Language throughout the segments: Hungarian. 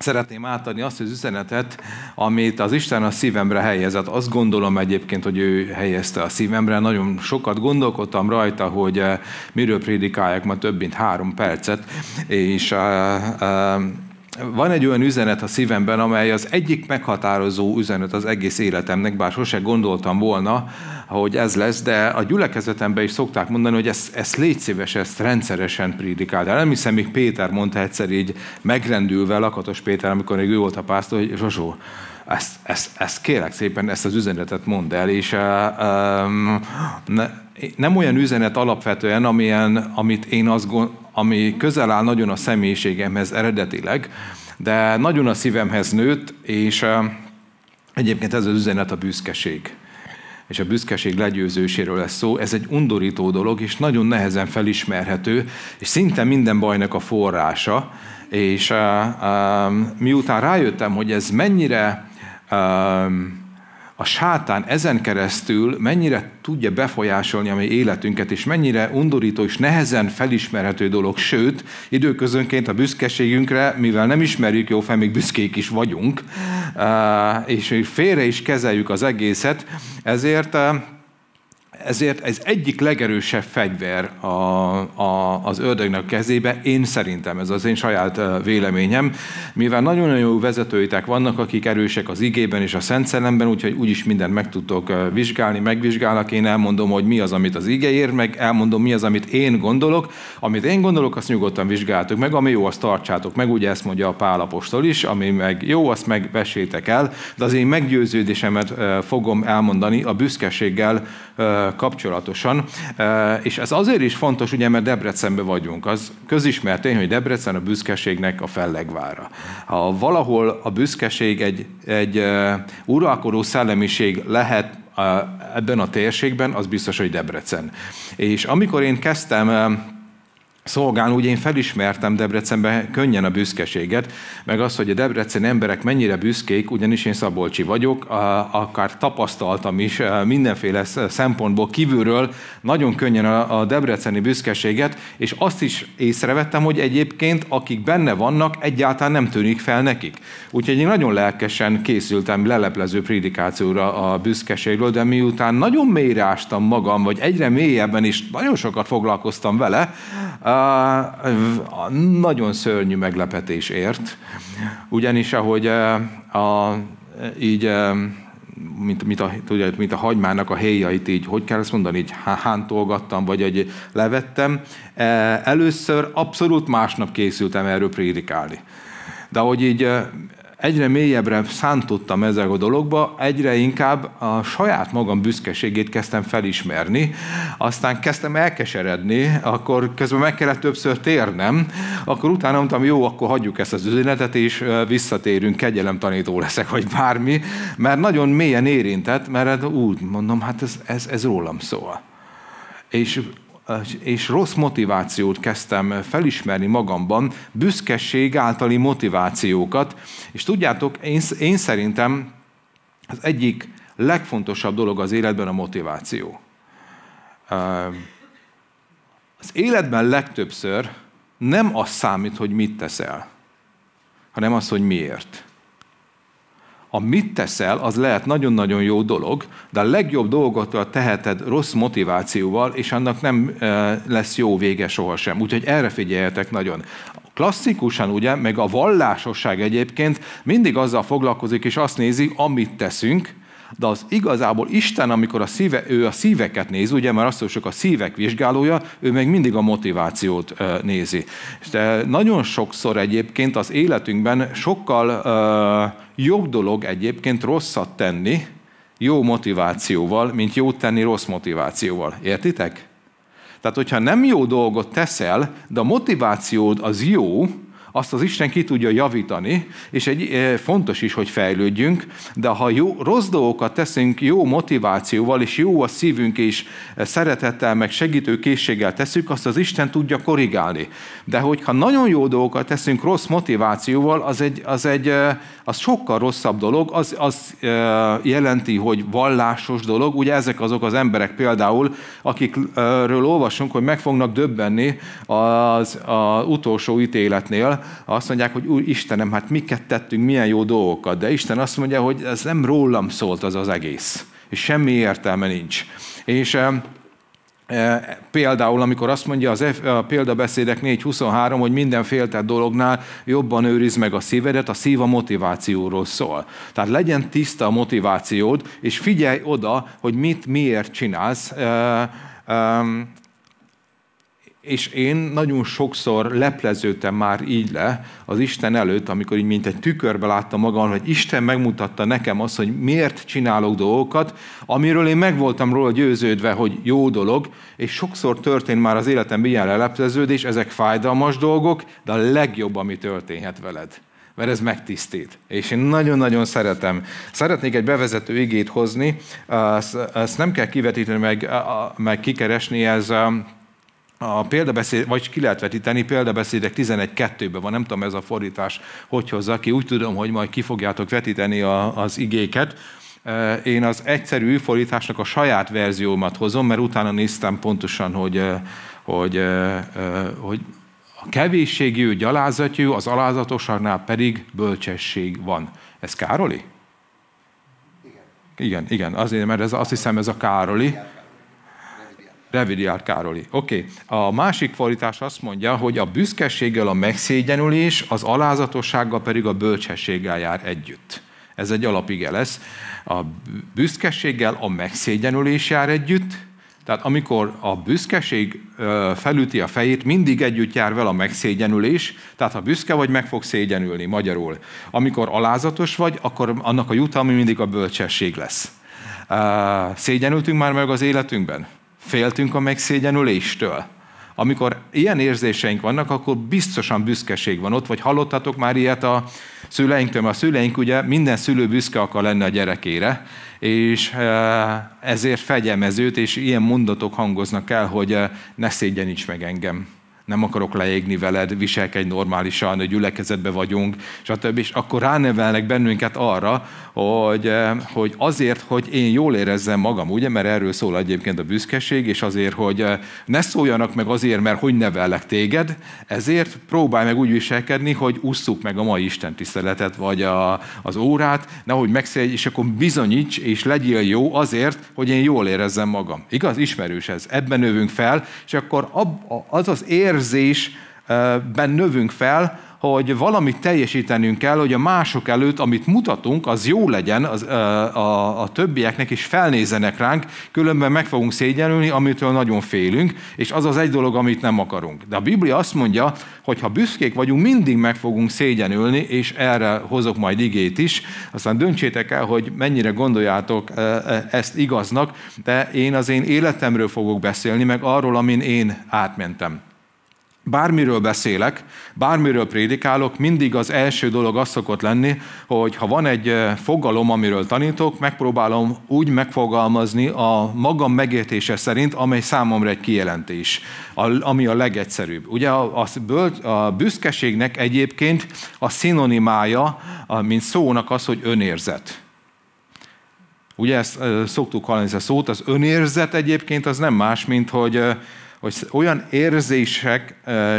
szeretném átadni azt az üzenetet, amit az Isten a szívemre helyezett. Azt gondolom egyébként, hogy ő helyezte a szívemre. Nagyon sokat gondolkodtam rajta, hogy miről prédikáljak ma több mint 3 percet, és van egy olyan üzenet a szívemben, amely az egyik meghatározó üzenet az egész életemnek, bár sose gondoltam volna, hogy ez lesz, de a gyülekezetemben is szokták mondani, hogy ezt légy szíves, ezt rendszeresen prédikáld. Nem hiszem, még Péter mondta egyszer így megrendülve, Lakatos Péter, amikor még ő volt a pásztor, hogy Zsozsó, ezt kérlek szépen, ezt az üzenetet mondd el, és nem olyan üzenet alapvetően, amit én ami közel áll nagyon a személyiségemhez eredetileg, de nagyon a szívemhez nőtt, és egyébként ez az üzenet a büszkeség. És a büszkeség legyőzéséről lesz szó. Ez egy undorító dolog, és nagyon nehezen felismerhető, és szinte minden bajnak a forrása. És miután rájöttem, hogy ez mennyire a sátán ezen keresztül mennyire tudja befolyásolni a mi életünket, és mennyire undorító és nehezen felismerhető dolog, sőt, időközönként a büszkeségünkre, mivel nem ismerjük jó fel, még büszkék is vagyunk, és félre is kezeljük az egészet, ezért ez egyik legerősebb fegyver az ördögnek kezébe, én szerintem, ez az én saját véleményem, mivel nagyon jó vezetőitek vannak, akik erősek az igében és a Szent Szellemben, úgyhogy úgyis mindent meg tudtok vizsgálni, megvizsgálnak, én elmondom, hogy mi az, amit az ige ír, meg elmondom, mi az, amit én gondolok. Amit én gondolok, azt nyugodtan vizsgáltok meg, ami jó, azt tartsátok meg, ugye ezt mondja a Pál apostol is, ami meg jó, azt megvessétek el, de az én meggyőződésemet fogom elmondani a büszkeséggel kapcsolatosan, és ez azért is fontos, ugye, mert Debrecenben vagyunk. Az közismert tény, hogy Debrecen a büszkeségnek a fellegvára. Ha valahol a büszkeség egy uralkodó szellemiség lehet ebben a térségben, az biztos, hogy Debrecen. És amikor én kezdtem szolgálni, úgy én felismertem Debrecenben könnyen a büszkeséget, meg azt, hogy a debreceni emberek mennyire büszkék, ugyanis én szabolcsi vagyok, akár tapasztaltam is mindenféle szempontból kívülről nagyon könnyen a debreceni büszkeséget, és azt is észrevettem, hogy egyébként akik benne vannak, egyáltalán nem tűnik fel nekik. Úgyhogy én nagyon lelkesen készültem leleplező prédikációra a büszkeségről, de miután nagyon mélyre ástam magam, vagy egyre mélyebben is nagyon sokat foglalkoztam vele, nagyon szörnyű meglepetés ért. Ugyanis ahogy így, mint a hagymának a héjait így, hogy kell ezt mondani, így hántolgattam, vagy egy levettem. Először abszolút másnap készültem erről prédikálni. De ahogy így egyre mélyebbre szántottam ezzel a dologba, egyre inkább a saját magam büszkeségét kezdtem felismerni, aztán kezdtem elkeseredni, akkor közben meg kellett többször térnem, akkor utána mondtam, jó, akkor hagyjuk ezt az üzenetet, és visszatérünk, kegyelemtanító leszek, vagy bármi, mert nagyon mélyen érintett, mert úgy mondom, hát ez rólam szól. És rossz motivációt kezdtem felismerni magamban, büszkeség általi motivációkat, és tudjátok, én szerintem az egyik legfontosabb dolog az életben a motiváció. Az életben legtöbbször nem az számít, hogy mit teszel, hanem az, hogy miért. A mit teszel, az lehet nagyon-nagyon jó dolog, de a legjobb dolgokat teheted rossz motivációval, és annak nem lesz jó vége sohasem. Úgyhogy erre figyeljetek nagyon. Klasszikusan ugye, meg a vallásosság egyébként mindig azzal foglalkozik, és azt nézi, amit teszünk, de az igazából Isten, amikor ő a szíveket néz, ugye, mert azt mondjuk a szívek vizsgálója, ő meg mindig a motivációt nézi. De nagyon sokszor egyébként az életünkben sokkal jobb dolog egyébként rosszat tenni jó motivációval, mint jót tenni rossz motivációval. Értitek? Tehát, hogyha nem jó dolgot teszel, de a motivációd az jó, azt az Isten ki tudja javítani, és fontos is, hogy fejlődjünk, de ha rossz dolgokat teszünk jó motivációval, és jó a szívünk, és szeretettel, meg segítő készséggel tesszük, azt az Isten tudja korrigálni. De hogyha nagyon jó dolgokat teszünk rossz motivációval, az sokkal rosszabb dolog, az jelenti, hogy vallásos dolog. Ugye ezek azok az emberek például, akikről olvasunk, hogy meg fognak döbbenni az utolsó ítéletnél, azt mondják, hogy Úr Istenem, hát miket tettünk, milyen jó dolgokat, de Isten azt mondja, hogy ez nem rólam szólt az egész, és semmi értelme nincs. És például, amikor azt mondja a példabeszédek 4.23, hogy minden féltett dolognál jobban őrizd meg a szívedet, a szív a motivációról szól. Tehát legyen tiszta a motivációd, és figyelj oda, hogy miért csinálsz. És én nagyon sokszor lepleződtem már így le az Isten előtt, amikor így mint egy tükörbe láttam magam, hogy Isten megmutatta nekem azt, hogy miért csinálok dolgokat, amiről én meg voltam róla győződve, hogy jó dolog, és sokszor történt már az életemben ilyen lelepleződés, ezek fájdalmas dolgok, de a legjobb, ami történhet veled. Mert ez megtisztít. És én nagyon-nagyon szeretem. Szeretnék egy bevezető igét hozni, ezt nem kell kivetíteni, meg kikeresni, ez a példabeszéd, vagy ki lehet vetíteni, példabeszédek 11.2-ben van, nem tudom ez a fordítás, hogy hozza ki, úgy tudom, hogy majd ki fogjátok vetíteni az igéket. Én az egyszerű fordításnak a saját verziómat hozom, mert utána néztem pontosan, hogy a kevésség gyalázatjú, az alázatosaknál pedig bölcsesség van. Ez Károli? Igen, azért, mert azt hiszem ez a Károli. Revidiár Károli. Oké. A másik fordítás azt mondja, hogy a büszkeséggel a megszégyenülés, az alázatossággal pedig a bölcsességgel jár együtt. Ez egy alapige lesz. A büszkeséggel a megszégyenülés jár együtt, tehát amikor a büszkeség felüti a fejét, mindig együtt jár vele a megszégyenülés, tehát ha büszke vagy, meg fog szégyenülni magyarul. Amikor alázatos vagy, akkor annak a jutalma mindig a bölcsesség lesz. Szégyenültünk már meg az életünkben? Féltünk a megszégyenüléstől. Amikor ilyen érzéseink vannak, akkor biztosan büszkeség van ott, vagy hallottatok már ilyet a szüleinktől, a szüleink ugye minden szülő büszke akar lenni a gyerekére, és ezért fegyelmezőt, és ilyen mondatok hangoznak el, hogy ne szégyeníts meg engem. Nem akarok leégni veled, viselkedj normálisan, hogy gyülekezetben vagyunk, stb. És akkor ránevelnek bennünket arra, hogy azért, hogy én jól érezzem magam, ugye, mert erről szól egyébként a büszkeség, és azért, hogy ne szóljanak meg azért, mert hogy nevellek téged, ezért próbálj meg úgy viselkedni, hogy ússzuk meg a mai istentiszteletet, vagy az órát, nehogy megszélj, és akkor bizonyíts, és legyél jó azért, hogy én jól érezzem magam. Igaz? Ismerős ez. Ebben növünk fel, és akkor az az érzésben növünk fel, hogy valamit teljesítenünk kell, hogy a mások előtt, amit mutatunk, az jó legyen a többieknek, és felnézzenek ránk, különben meg fogunk szégyenülni, amitől nagyon félünk, és az az egy dolog, amit nem akarunk. De a Biblia azt mondja, hogy ha büszkék vagyunk, mindig meg fogunk szégyenülni, és erre hozok majd igét is. Aztán döntsétek el, hogy mennyire gondoljátok ezt igaznak, de én az én életemről fogok beszélni, meg arról, amin én átmentem. Bármiről beszélek, bármiről prédikálok, mindig az első dolog az szokott lenni, hogy ha van egy fogalom, amiről tanítok, megpróbálom úgy megfogalmazni a magam megértése szerint, amely számomra egy kijelentés, ami a legegyszerűbb. Ugye a büszkeségnek egyébként a szinonimája, mint szónak az, hogy önérzet. Ugye ezt szoktuk hallani, ezt a szót, az önérzet egyébként az nem más, mint hogy olyan érzések,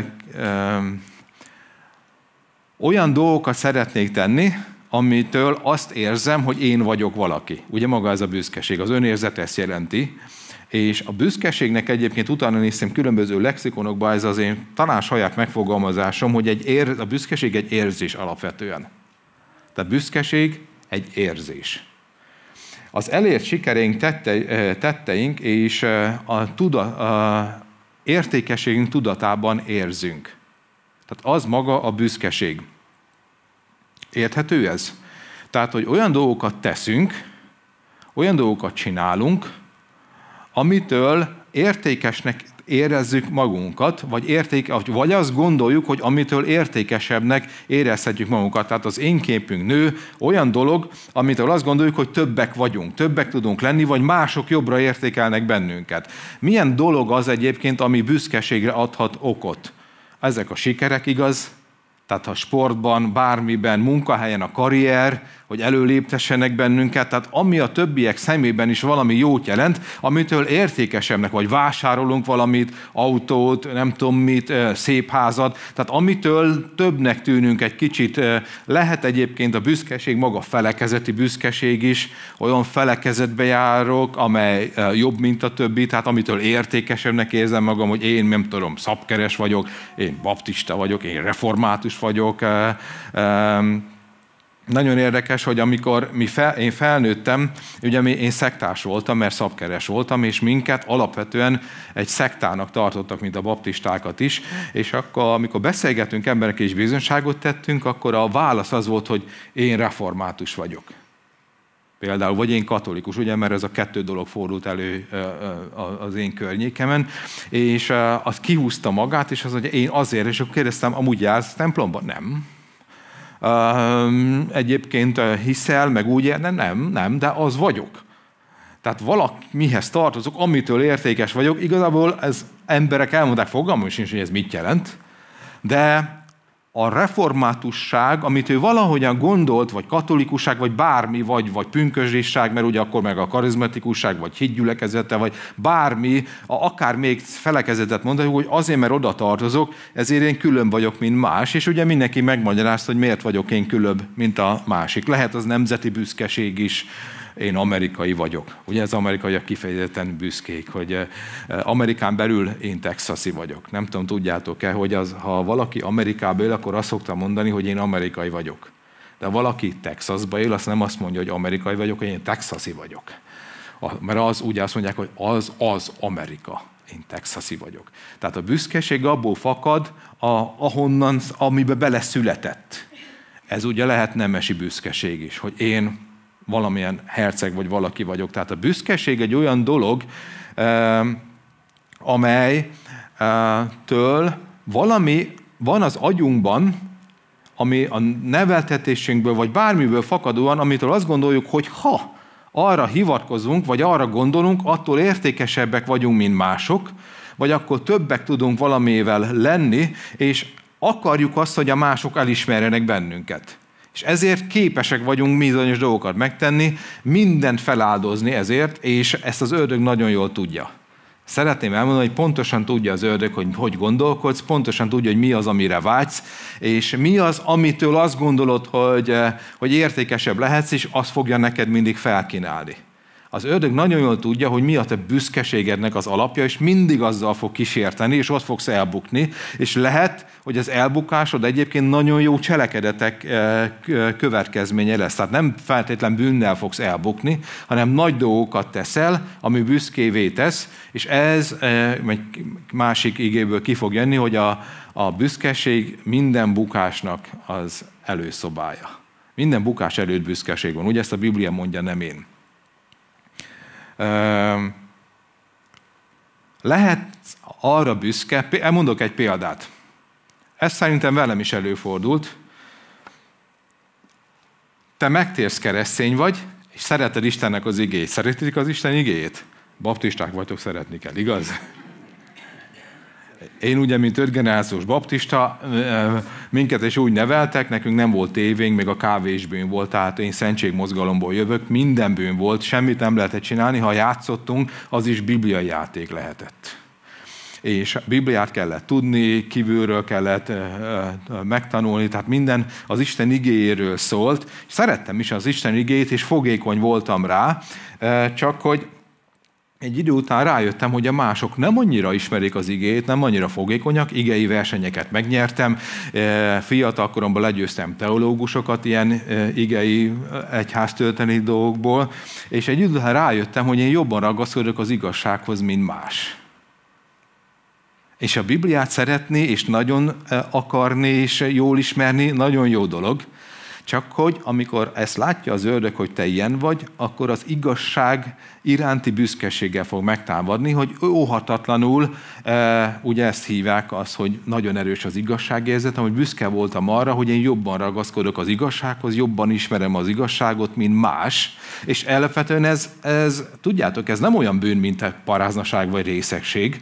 olyan dolgokat szeretnék tenni, amitől azt érzem, hogy én vagyok valaki. Ugye maga ez a büszkeség, az önérzet ezt jelenti. És a büszkeségnek egyébként utána néztem különböző lexikonokban, ez az én talán saját megfogalmazásom, hogy a büszkeség egy érzés alapvetően. Tehát büszkeség egy érzés. Az elért sikereink, tetteink és a értékességünk tudatában érzünk. Tehát az maga a büszkeség. Érthető ez? Tehát, hogy olyan dolgokat teszünk, olyan dolgokat csinálunk, amitől értékesnek érezzük magunkat, vagy azt gondoljuk, hogy amitől értékesebbnek érezhetjük magunkat. Tehát az én képünk nő olyan dolog, amitől azt gondoljuk, hogy többek vagyunk, többek tudunk lenni, vagy mások jobbra értékelnek bennünket. Milyen dolog az egyébként, ami büszkeségre adhat okot? Ezek a sikerek, igaz? Tehát a sportban, bármiben, munkahelyen a karrier, hogy előléptessenek bennünket, tehát ami a többiek szemében is valami jót jelent, amitől értékesebbnek, vagy vásárolunk valamit, autót, nem tudom mit, szép házat, tehát amitől többnek tűnünk egy kicsit, lehet egyébként a büszkeség, maga felekezeti büszkeség is, olyan felekezetbe járok, amely jobb, mint a többi, tehát amitől értékesebbnek érzem magam, hogy én nem tudom, szabkeres vagyok, én baptista vagyok, én református vagyok. Nagyon érdekes, hogy amikor én felnőttem, ugye én szektás voltam, mert szabkeres voltam, és minket alapvetően egy szektának tartottak, mint a baptistákat is, és akkor, amikor beszélgetünk emberek és bizonyságot tettünk, akkor a válasz az volt, hogy én református vagyok. Például, vagy én katolikus, ugye, mert ez a kettő dolog fordult elő az én környékemen, és az kihúzta magát, és az, hogy én azért, és akkor kérdeztem, amúgy jársz templomban? Nem. Egyébként hiszel, meg úgy nem, de az vagyok. Tehát valamihez tartozok, amitől értékes vagyok. Igazából ez emberek elmondták, fogalmam sincs, hogy ez mit jelent, de a reformátusság, amit ő valahogyan gondolt, vagy katolikusság, vagy bármi, vagy pünkösdésság, mert ugye akkor meg a karizmatikusság, vagy hitgyülekezete, vagy bármi, akár még felekezetet mondani, hogy azért, mert oda tartozok, ezért én külön vagyok, mint más, és ugye mindenki megmagyarázta, hogy miért vagyok én különb, mint a másik. Lehet az nemzeti büszkeség is, én amerikai vagyok. Ugye ez amerikaiak kifejezetten büszkék, hogy Amerikán belül én texasi vagyok. Nem tudom, tudjátok-e, hogy ha valaki Amerikába él, akkor azt szokta mondani, hogy én amerikai vagyok. De ha valaki Texasba él, azt nem azt mondja, hogy amerikai vagyok, hogy én texasi vagyok. Mert az úgy azt mondják, hogy az Amerika. Én texasi vagyok. Tehát a büszkeség abból fakad, ahonnan, amibe beleszületett. Ez ugye lehet nemesi büszkeség is, hogy én valamilyen herceg vagy valaki vagyok. Tehát a büszkeség egy olyan dolog, amelytől valami van az agyunkban, ami a neveltetésünkből vagy bármiből fakadóan, amitől azt gondoljuk, hogy ha arra hivatkozunk, vagy arra gondolunk, attól értékesebbek vagyunk, mint mások, vagy akkor többek tudunk valamivel lenni, és akarjuk azt, hogy a mások elismerjenek bennünket. És ezért képesek vagyunk bizonyos dolgokat megtenni, mindent feláldozni ezért, és ezt az ördög nagyon jól tudja. Szeretném elmondani, hogy pontosan tudja az ördög, hogy gondolkodsz, pontosan tudja, hogy mi az, amire vágysz, és mi az, amitől azt gondolod, hogy értékesebb lehetsz, és azt fogja neked mindig felkínálni. Az ördög nagyon jól tudja, hogy mi a te büszkeségednek az alapja, és mindig azzal fog kísérteni, és ott fogsz elbukni, és lehet, hogy az elbukásod egyébként nagyon jó cselekedetek következménye lesz. Tehát nem feltétlen bűnnel fogsz elbukni, hanem nagy dolgokat teszel, ami büszkévé tesz, és ez egy másik igéből ki fog jönni, hogy a büszkeség minden bukásnak az előszobája. Minden bukás előtt büszkeség van. Ugye ezt a Biblia mondja, nem én. Lehet arra büszke, elmondok egy példát. Ez szerintem velem is előfordult. Te megtérsz, keresztény vagy, és szereted Istennek az igéjét. Szeretitek az Isten igéjét? Baptisták vagytok, szeretni kell, igaz? Én ugye, mint 5 generációs baptista, minket is úgy neveltek, nekünk nem volt tévénk, még a kávé is bűn volt, tehát én szentségmozgalomból jövök, minden bűn volt, semmit nem lehetett csinálni, ha játszottunk, az is bibliai játék lehetett. És Bibliát kellett tudni, kívülről kellett megtanulni, tehát minden az Isten igéjéről szólt. Szerettem is az Isten igéjét, és fogékony voltam rá, csak hogy egy idő után rájöttem, hogy a mások nem annyira ismerik az igét, nem annyira fogékonyak, igei versenyeket megnyertem, fiatal koromban legyőztem teológusokat ilyen igei egyháztölteni dolgokból, és egy idő után rájöttem, hogy én jobban ragaszkodok az igazsághoz, mint más. És a Bibliát szeretni, és nagyon akarni, és jól ismerni, nagyon jó dolog. Csak hogy amikor ezt látja az ördög, hogy te ilyen vagy, akkor az igazság iránti büszkeséggel fog megtámadni, hogy óhatatlanul, ugye ezt hívják az, hogy nagyon erős az igazságérzetem, hogy büszke voltam arra, hogy én jobban ragaszkodok az igazsághoz, jobban ismerem az igazságot, mint más. És alapvetően ez tudjátok, ez nem olyan bűn, mint a paráznaság vagy részegség,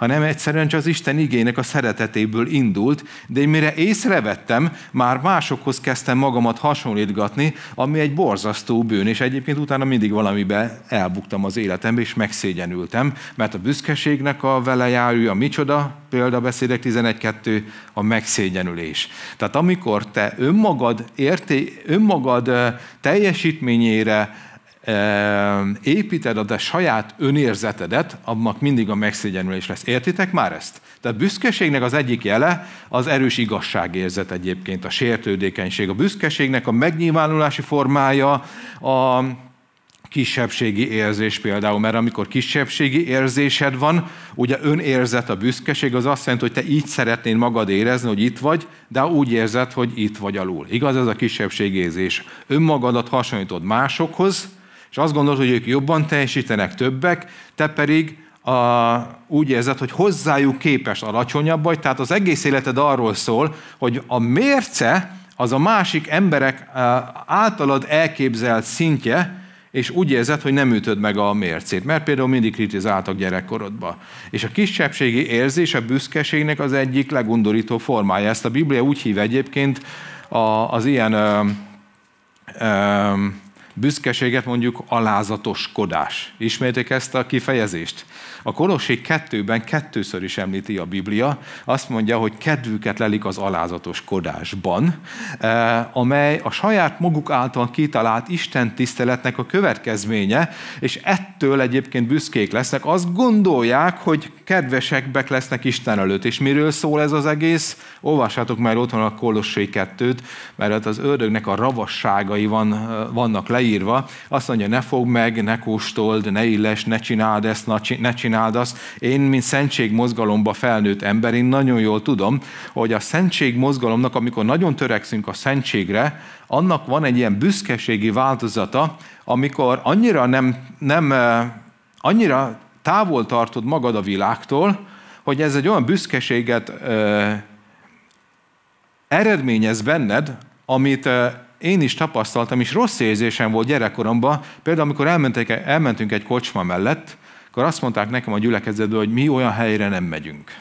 hanem egyszerűen csak az Isten igének a szeretetéből indult, de én mire észrevettem, már másokhoz kezdtem magamat hasonlítgatni, ami egy borzasztó bűn, és egyébként utána mindig valamibe elbuktam az életembe, és megszégyenültem, mert a büszkeségnek a velejárója micsoda? Példabeszédek 11.2, a megszégyenülés. Tehát amikor te önmagad teljesítményére építed a te saját önérzetedet, annak mindig a megszégyenülés lesz. Értitek már ezt? Tehát a büszkeségnek az egyik jele az erős igazságérzet egyébként, a sértődékenység. A büszkeségnek a megnyilvánulási formája a kisebbségi érzés például, mert amikor kisebbségi érzésed van, ugye önérzet a büszkeség, az azt jelenti, hogy te így szeretnéd magad érezni, hogy itt vagy, de úgy érzed, hogy itt vagy alul. Igaz, ez a kisebbségi érzés. Önmagadat hasonlítod másokhoz, és azt gondolod, hogy ők jobban teljesítenek, többek, te pedig úgy érzed, hogy hozzájuk képest alacsonyabb vagy, tehát az egész életed arról szól, hogy a mérce az a másik emberek általad elképzelt szintje, és úgy érzed, hogy nem ütöd meg a mércét, mert például mindig kritizáltak gyerekkorodban. És a kisebbségi érzés a büszkeségnek az egyik legundorító formája. Ezt a Biblia úgy hív egyébként az ilyen büszkeséget mondjuk alázatoskodás. Ismerték ezt a kifejezést? A Kolossé 2-ben kettőször is említi a Biblia, azt mondja, hogy kedvüket lelik az alázatoskodásban, amely a saját maguk által kitalált Isten tiszteletnek a következménye, és ettől egyébként büszkék lesznek, azt gondolják, hogy kedvesebbek lesznek Isten előtt. És miről szól ez az egész? Olvassátok már otthon a Kolossé 2-t, mert az ördögnek a ravasságai vannak leírva. Azt mondja, ne fogd meg, ne kóstold, ne illess, ne csináld ezt, ne csináld azt. Én, mint szentségmozgalomba felnőtt ember, én nagyon jól tudom, hogy a szentségmozgalomnak, amikor nagyon törekszünk a szentségre, annak van egy ilyen büszkeségi változata, amikor annyira távol tartod magad a világtól, hogy ez egy olyan büszkeséget eredményez benned, amit én is tapasztaltam, és rossz érzésem volt gyerekkoromban. Például, amikor elmentünk egy kocsma mellett, akkor azt mondták nekem a gyülekezetből, hogy mi olyan helyre nem megyünk.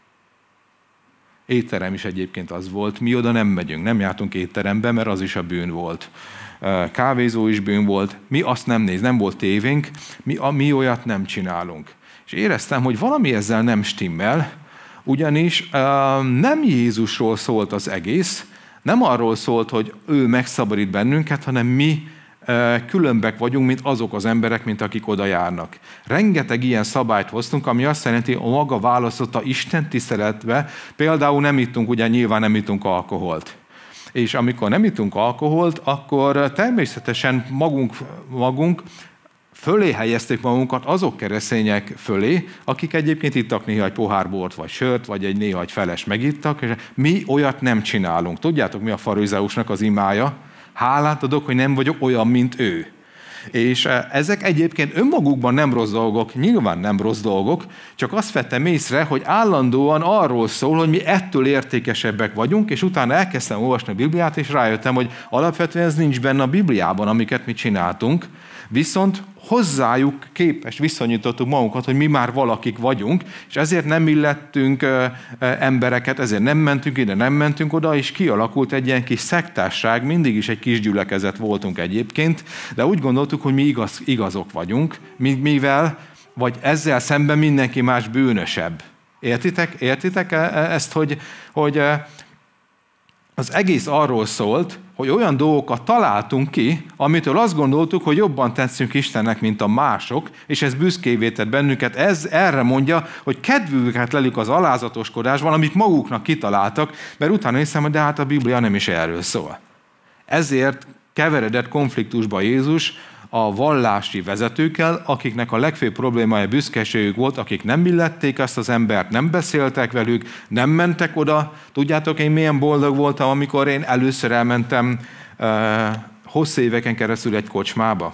Étterem is egyébként az volt, mi oda nem megyünk, nem jártunk étterembe, mert az is a bűn volt. Kávézó is bűn volt, mi azt nem volt tévénk, mi olyat nem csinálunk. És éreztem, hogy valami ezzel nem stimmel, ugyanis nem Jézusról szólt az egész, nem arról szólt, hogy ő megszabadít bennünket, hanem mi különbek vagyunk, mint azok az emberek, mint akik oda járnak. Rengeteg ilyen szabályt hoztunk, ami azt jelenti, hogy a maga választotta Isten tiszteletbe, például nem ittunk, ugye nyilván nem ittunk alkoholt. És amikor nem ittunk alkoholt, akkor természetesen magunk fölé helyezték magunkat azok keresztények fölé, akik egyébként ittak néha egy pohár bort, vagy sört, vagy néha egy feles megittak, és mi olyat nem csinálunk. Tudjátok, mi a farizeusnak az imája? Hálát adok, hogy nem vagyok olyan, mint ő. És ezek egyébként önmagukban nem rossz dolgok, nyilván nem rossz dolgok, csak azt vettem észre, hogy állandóan arról szól, hogy mi ettől értékesebbek vagyunk, és utána elkezdtem olvasni a Bibliát, és rájöttem, hogy alapvetően ez nincs benne a Bibliában, amiket mi csináltunk, viszont hozzájuk képest viszonyítottuk magunkat, hogy mi már valakik vagyunk, és ezért nem illettünk embereket, ezért nem mentünk ide, nem mentünk oda, és kialakult egy ilyen kis szektárság, mindig is egy kis gyülekezet voltunk egyébként, de úgy gondoltuk, hogy mi igazok vagyunk, mivel, vagy ezzel szemben mindenki más bűnösebb. Értitek ezt, hogy az egész arról szólt, hogy olyan dolgokat találtunk ki, amitől azt gondoltuk, hogy jobban tetszünk Istennek, mint a mások, és ez büszkévé tett bennünket. Ez erre mondja, hogy kedvüket lelük az alázatoskodásban, amit maguknak kitaláltak, mert utána hiszem, hogy de hát a Biblia nem is erről szól. Ezért keveredett konfliktusba Jézus a vallási vezetőkkel, akiknek a legfőbb problémája büszkeségük volt, akik nem illették ezt az embert, nem beszéltek velük, nem mentek oda. Tudjátok, én milyen boldog voltam, amikor én először elmentem hosszú éveken keresztül egy kocsmába,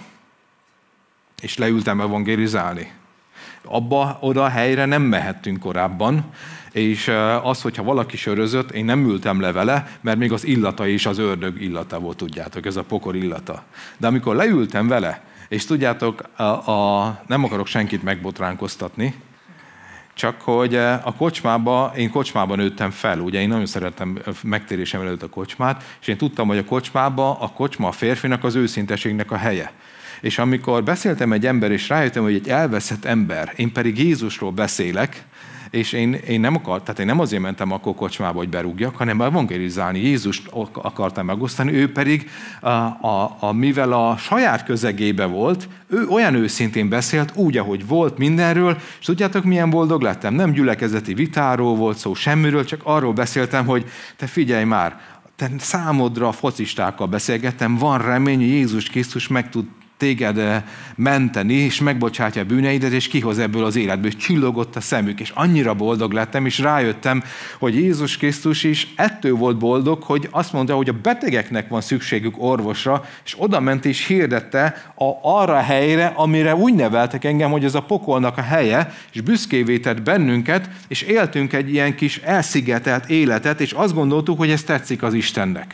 és leültem evangélizálni. Oda a helyre nem mehettünk korábban, és az, hogyha valaki sörözött, én nem ültem le vele, mert még az illata is az ördög illata volt, tudjátok, ez a pokor illata. De amikor leültem vele, és tudjátok, nem akarok senkit megbotránkoztatni, Csak hogy én kocsmában nőttem fel, ugye én nagyon szerettem megtérésem előtt a kocsmát, és én tudtam, hogy a kocsma a férfinak az őszinteségnek a helye. És amikor beszéltem egy ember, és rájöttem, hogy egy elveszett ember, én pedig Jézusról beszélek, és én nem azért mentem akkor kocsmába, hogy berúgjak, hanem evangelizálni, Jézust akartam megosztani, ő pedig, mivel a saját közegébe volt, ő olyan őszintén beszélt, úgy, ahogy volt mindenről, és tudjátok, milyen boldog lettem? Nem gyülekezeti vitáról volt szó, semmiről, csak arról beszéltem, hogy te figyelj már, te számodra focistákkal beszélgettem, van remény, hogy Jézus Krisztus meg tud téged menteni, és megbocsátja a bűneidet, és kihoz ebből az életből, és csillogott a szemük, és annyira boldog lettem, és rájöttem, hogy Jézus Krisztus is ettől volt boldog, hogy azt mondta, hogy a betegeknek van szükségük orvosra, és oda ment és hirdette arra a helyre, amire úgy neveltek engem, hogy ez a pokolnak a helye, és büszkévé tett bennünket, és éltünk egy ilyen kis elszigetelt életet, és azt gondoltuk, hogy ez tetszik az Istennek.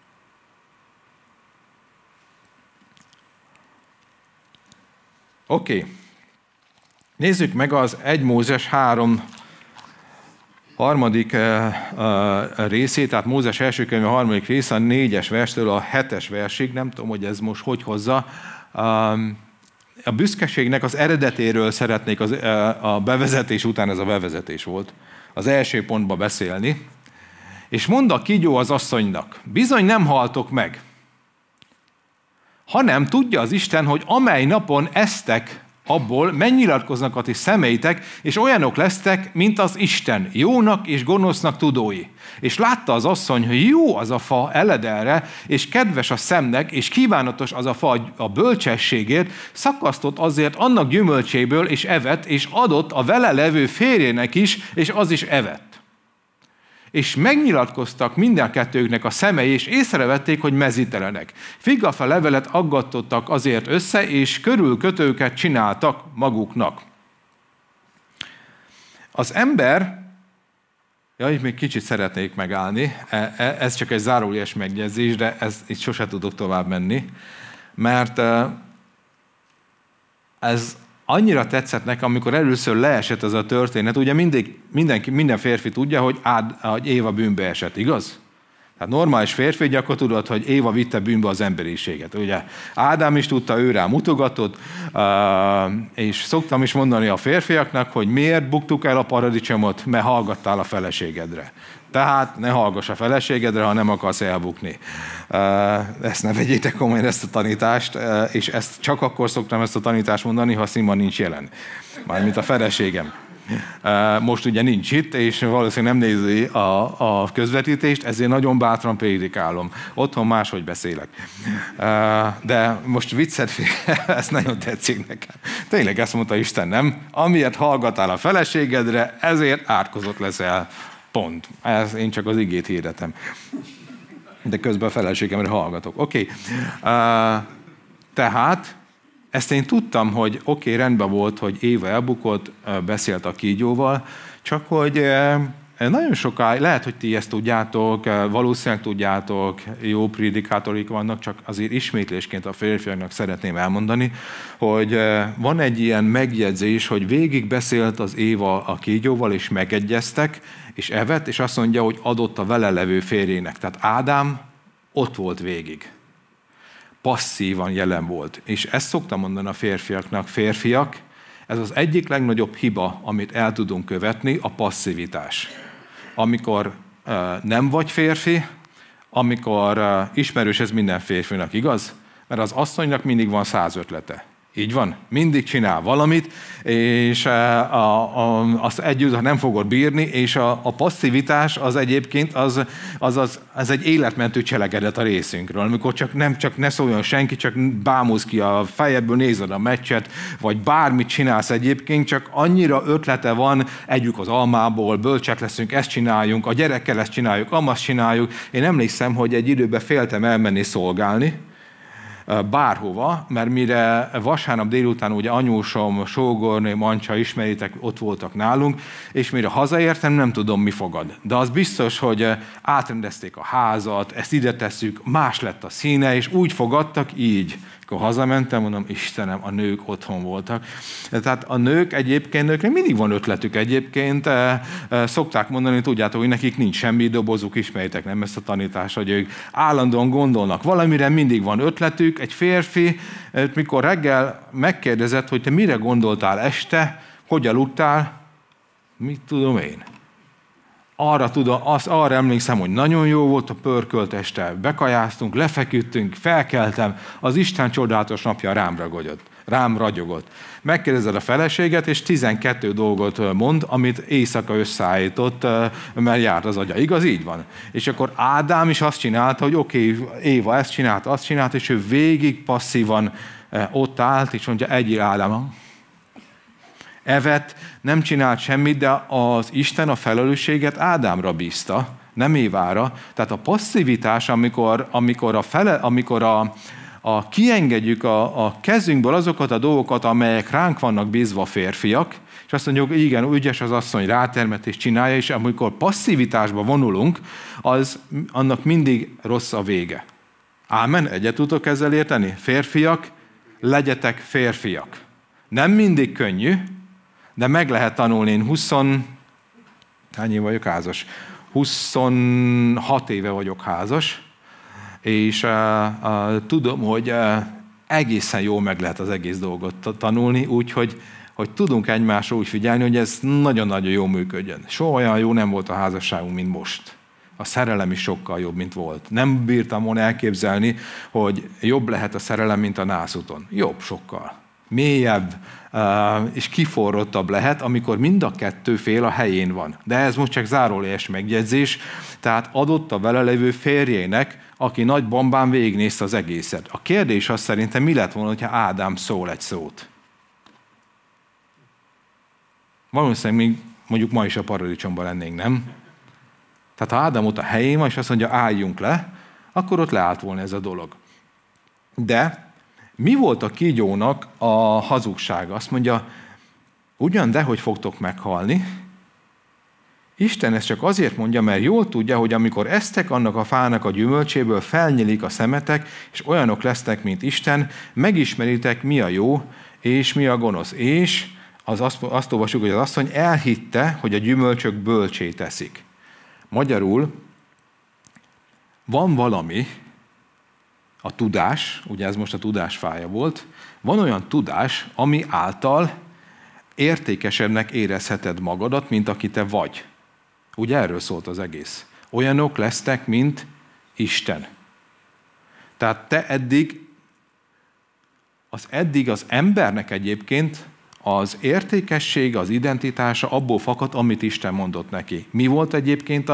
Oké. Nézzük meg az 1 Mózes 3. harmadik részét, tehát Mózes első könyve 3. része, a 4-es verstől a 7-es versig, nem tudom, hogy ez most hogy hozza. A büszkeségnek az eredetéről szeretnék a bevezetés után, ez a bevezetés volt, az első pontba beszélni. És mond a kígyó az asszonynak, bizony nem haltok meg, hanem tudja az Isten, hogy amely napon esztek abból, megnyilatkoznak a ti szemeitek, és olyanok lesztek, mint az Isten, jónak és gonosznak tudói. És látta az asszony, hogy jó az a fa eledelre, és kedves a szemnek, és kívánatos az a fa a bölcsességért, szakasztott azért annak gyümölcséből, és evett, és adott a vele levő férjének is, és az is evett. És megnyilatkoztak minden kettőjüknek a szemei, és észrevették, hogy mezítelenek. Figafa levelet aggatottak azért össze, és körülkötőket csináltak maguknak. Az ember, itt még kicsit szeretnék megállni, ez csak egy zárójeles megjegyzés, de itt sose tudok tovább menni, mert ez annyira tetszett nekem, amikor először leesett ez a történet, ugye minden férfi tudja, hogy Éva bűnbe esett, igaz? Tehát normális férfi, akkor tudod, hogy Éva vitte bűnbe az emberiséget. Ugye Ádám is tudta, ő rá mutogatott, és szoktam is mondani a férfiaknak, hogy miért buktuk el a paradicsomot, mert hallgattál a feleségedre. Tehát ne hallgass a feleségedre, ha nem akarsz elbukni. Ezt ne vegyétek komolyan, ezt a tanítást, és ezt csak akkor szoktam ezt a tanítást mondani, ha Szima nincs jelen. Mármint a feleségem. Most ugye nincs itt, és valószínűleg nem nézi a közvetítést, ezért nagyon bátran prédikálom. Otthon máshogy beszélek. De most viccet ez nagyon tetszik nekem. Tényleg ezt mondta Isten, nem? Amiért hallgatál a feleségedre, ezért átkozott leszel. Pont. Én csak az igét hirdetem. De közben a feleségemre hallgatok. Oké. Tehát ezt én tudtam, hogy rendben volt, hogy Éva elbukott, beszélt a kígyóval, csak hogy nagyon sokáig, lehet, hogy ti ezt tudjátok, valószínűleg tudjátok, jó prédikátorik vannak, csak azért ismétlésként a férfiaknak szeretném elmondani, hogy van egy ilyen megjegyzés, hogy végig beszélt az Éva a kígyóval, és megegyeztek, és evett, és azt mondja, hogy adott a vele levő férjének. Tehát Ádám ott volt végig. Passzívan jelen volt. És ezt szoktam mondani a férfiaknak, férfiak, ez az egyik legnagyobb hiba, amit el tudunk követni, a passzivitás. Amikor nem vagy férfi, amikor ismerős ez minden férfinak, igaz? Mert az asszonynak mindig van 100 ötlete. Így van? Mindig csinál valamit, és azt együtt nem fogod bírni, és a passzivitás az egyébként az egy életmentő cselekedet a részünkről. Amikor csak ne szóljon senki, csak bámulsz ki a fejedből, nézed a meccset, vagy bármit csinálsz egyébként, csak annyira ötlete van, együk az almából, bölcsek leszünk, ezt csináljunk, a gyerekkel ezt csináljuk, amazt csináljuk. Én emlékszem, hogy egy időben féltem elmenni szolgálni, bárhova, mert mire vasárnap délután ugye anyósom, sógorném, Ancsa, ismeritek, ott voltak nálunk, és mire hazaértem, nem tudom, mi fogad. De az biztos, hogy átrendezték a házat, ezt ide tesszük, más lett a színe, és úgy fogadtak így. Akkor hazamentem, mondom, Istenem, a nők otthon voltak. Tehát a nők egyébként, nőknek mindig van ötletük egyébként. Szokták mondani, tudjátok, hogy nekik nincs semmi dobozuk, ismeritek nem ezt a tanítást, hogy ők állandóan gondolnak valamire, mindig van ötletük. Egy férfi, mikor reggel megkérdezett, hogy te mire gondoltál este, hogy aludtál, mit tudom én. Arra emlékszem, hogy nagyon jó volt a pörkölt este, bekajáztunk, lefeküdtünk, felkeltem, az Isten csodálatos napja rám ragyogott. Megkérdezed a feleséget, és 12 dolgot mond, amit éjszaka összeállított, mert járt az agya. Igaz? Így van. És akkor Ádám is azt csinálta, hogy oké, Éva ezt csinált, azt csinált, és ő végig passzívan ott állt, és mondja, egyél Ádám. Evet, nem csinált semmit, de az Isten a felelősséget Ádámra bízta, nem Évára. Tehát a passzivitás, amikor kiengedjük a kezünkből azokat a dolgokat, amelyek ránk vannak bízva férfiak, és azt mondjuk, hogy igen, ügyes az asszony, rátermet és csinálja, és amikor passzivitásba vonulunk, annak mindig rossz a vége. Ámen? Egyet tudok ezzel érteni? Férfiak, legyetek férfiak. Nem mindig könnyű, de meg lehet tanulni. Én hány éve vagyok házas? 26 éve vagyok házas, és tudom, hogy egészen jól meg lehet az egész dolgot tanulni, úgyhogy tudunk egymásra úgy figyelni, hogy ez nagyon-nagyon jól működjön. Soha olyan jó nem volt a házasságunk, mint most. A szerelem is sokkal jobb, mint volt. Nem bírtam volna elképzelni, hogy jobb lehet a szerelem, mint a nászúton. Jobb sokkal. Mélyebb és kiforrottabb lehet, amikor mind a kettő fél a helyén van. De ez most csak zárójeles megjegyzés, tehát adott a vele lévő férjének, aki nagy bombán végignézte az egészet. A kérdés az szerintem mi lett volna, hogyha Ádám szól egy szót? Valószínűleg még mondjuk ma is a paradicsomban lennénk, nem? Tehát ha Ádám ott a helyén van, és azt mondja, álljunk le, akkor ott leállt volna ez a dolog. De mi volt a kígyónak a hazugsága? Azt mondja, ugyan de, hogy fogtok meghalni. Isten ezt csak azért mondja, mert jól tudja, hogy amikor esztek annak a fának a gyümölcséből, felnyílik a szemetek, és olyanok lesznek, mint Isten, megismeritek, mi a jó, és mi a gonosz. És azt olvasjuk, hogy az asszony elhitte, hogy a gyümölcsök bölcsé teszik. Magyarul van valami, a tudás, ugye ez most a tudás fája volt, van olyan tudás, ami által értékesebbnek érezheted magadat, mint aki te vagy. Ugye erről szólt az egész. Olyanok lesznek, mint Isten. Tehát te eddig az embernek egyébként az értékesség, az identitása abból fakad, amit Isten mondott neki. Mi volt egyébként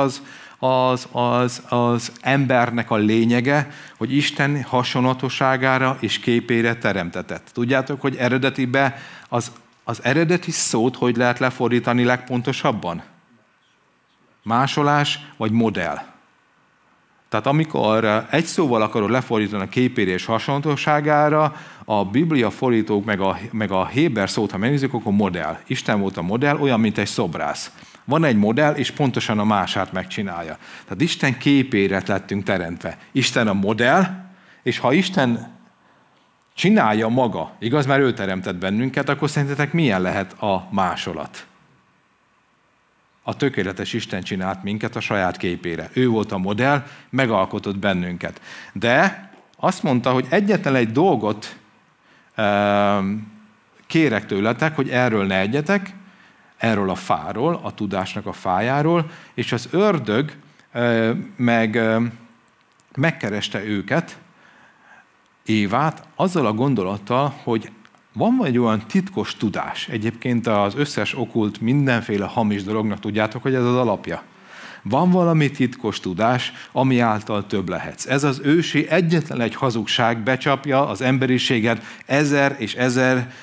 az embernek a lényege, hogy Isten hasonlatosságára és képére teremtetett. Tudjátok, hogy eredetibe az eredeti szót hogy lehet lefordítani legpontosabban? Másolás vagy modell. Tehát amikor egy szóval akarod lefordítani a képére és hasonlatosságára, a Biblia fordítók meg a héber szót, ha megnézzük, akkor modell. Isten volt a modell, olyan, mint egy szobrász. Van egy modell, és pontosan a mását megcsinálja. Tehát Isten képére lettünk teremtve. Isten a modell, és ha Isten csinálja maga, igaz, mert ő teremtett bennünket, akkor szerintetek milyen lehet a másolat? A tökéletes Isten csinált minket a saját képére. Ő volt a modell, megalkotott bennünket. De azt mondta, hogy egyetlen egy dolgot kérek tőletek, hogy erről ne egyetek, erről a fáról, a tudásnak a fájáról, és az ördög megkereste őket, Évát, azzal a gondolattal, hogy van egy olyan titkos tudás. Egyébként az összes okkult mindenféle hamis dolognak tudjátok, hogy ez az alapja. Van valami titkos tudás, ami által több lehetsz. Ez az ősi egyetlen egy hazugság becsapja az emberiséget 1000 és 1000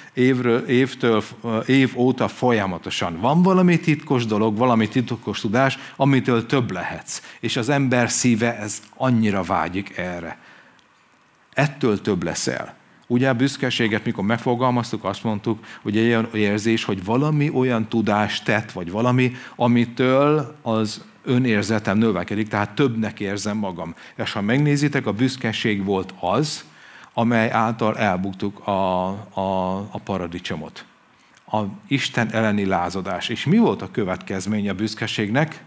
év óta folyamatosan. Van valami titkos dolog, valami titkos tudás, amitől több lehetsz. És az ember szíve ez annyira vágyik erre. Ettől több leszel. Ugye a büszkeséget, mikor megfogalmaztuk, azt mondtuk, hogy egy olyan érzés, hogy valami olyan tudást tett, vagy valami, amitől az önérzetem növekedik, tehát többnek érzem magam. És ha megnézitek, a büszkeség volt az, amely által elbuktuk a paradicsomot. A Isten elleni lázadás. És mi volt a következménye a büszkeségnek?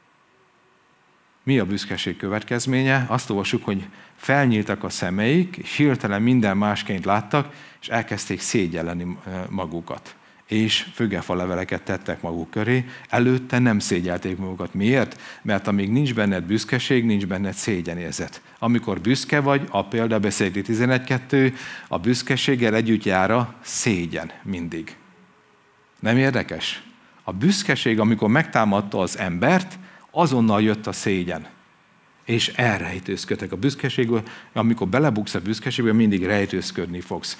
Mi a büszkeség következménye? Azt olvassuk, hogy felnyíltak a szemeik, és hirtelen minden másként láttak, és elkezdték szégyelleni magukat. És fügefa leveleket tettek maguk köré, előtte nem szégyelték magukat. Miért? Mert amíg nincs benned büszkeség, nincs benned szégyenérzet. Amikor büszke vagy, a példabeszéd 11.2, a büszkeséggel együtt jár a szégyen mindig. Nem érdekes? A büszkeség, amikor megtámadta az embert, azonnal jött a szégyen. És elrejtőzködtek a büszkeségből, amikor belebuksz a büszkeségből, mindig rejtőzködni fogsz.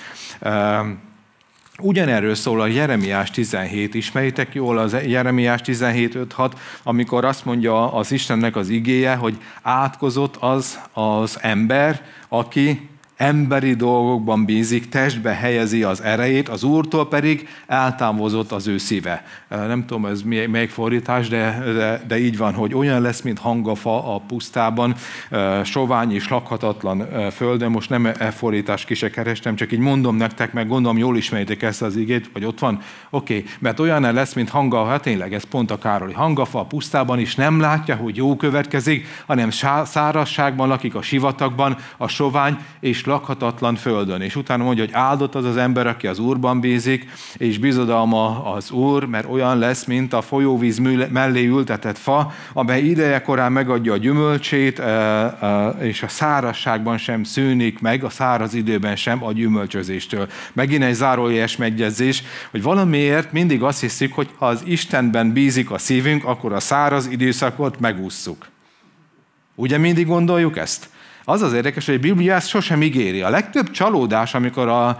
Ugyanerről szól a Jeremiás 17, ismeritek jól az Jeremiás 17.5.6, amikor azt mondja az Istennek az igéje, hogy átkozott az ember, aki emberi dolgokban bízik, testbe helyezi az erejét, az Úrtól pedig eltávozott az ő szíve. Nem tudom, ez melyik fordítás, de így van, hogy olyan lesz, mint hangafa a pusztában, sovány és lakhatatlan földön. Most nem fordítást ki se kerestem, csak így mondom nektek, meg gondolom jól ismeritek ezt az igét, vagy ott van? Oké, mert olyan lesz, mint hangafa, hát tényleg ez pont a Károly. Hangafa a pusztában is nem látja, hogy jó következik, hanem szárazságban lakik a sivatagban, a sovány és lakhatatlan földön. És utána mondja, hogy áldott az az ember, aki az Úrban bízik, és bizodalma az Úr, mert olyan lesz, mint a folyóvíz mellé ültetett fa, amely ideje korán megadja a gyümölcsét, és a szárazságban sem szűnik meg, a száraz időben sem a gyümölcsözéstől. Megint egy zárójeles megjegyzés, hogy valamiért mindig azt hiszük, hogy ha az Istenben bízik a szívünk, akkor a száraz időszakot megússzuk. Ugye mindig gondoljuk ezt? Az érdekes, hogy a Biblia ezt sosem ígéri. A legtöbb csalódás, amikor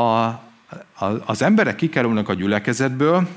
az emberek kikerülnek a gyülekezetből,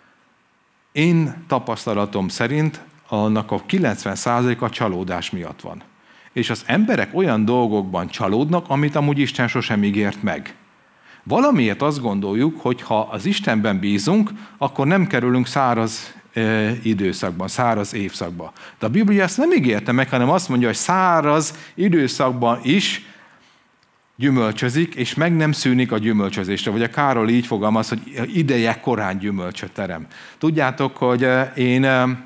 én tapasztalatom szerint annak a 90%-a csalódás miatt van. És az emberek olyan dolgokban csalódnak, amit amúgy Isten sosem ígért meg. Valamiért azt gondoljuk, hogy ha az Istenben bízunk, akkor nem kerülünk száraz időszakban, száraz évszakban. De a Biblia ezt nem ígérte meg, hanem azt mondja, hogy száraz időszakban is gyümölcsözik, és meg nem szűnik a gyümölcsözésre. Vagy a Károly így fogalmaz, hogy ideje korán gyümölcsöt terem. Tudjátok, hogy én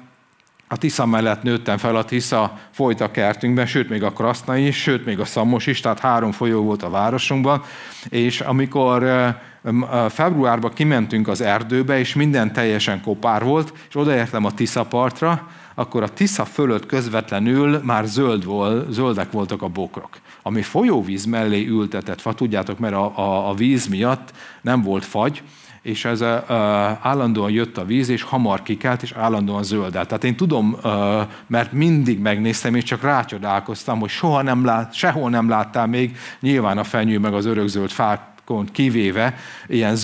a Tisza mellett nőttem fel, a Tisza folyt a kertünkben, sőt még a Kraszna is, sőt még a Szamos is, tehát 3 folyó volt a városunkban, és amikor februárban kimentünk az erdőbe, és minden teljesen kopár volt, és odaértem a Tisza partra, akkor a Tisza fölött közvetlenül már zöldek voltak a bokrok. Ami folyóvíz mellé ültetett fa, tudjátok, mert a víz miatt nem volt fagy, és ez állandóan jött a víz, és hamar kikelt, és állandóan zöldelt. Tehát én tudom, mert mindig megnéztem, és csak rácsodálkoztam, hogy sehol nem láttál még, nyilván a fenyő meg az örökzöld fákon kivéve, ilyen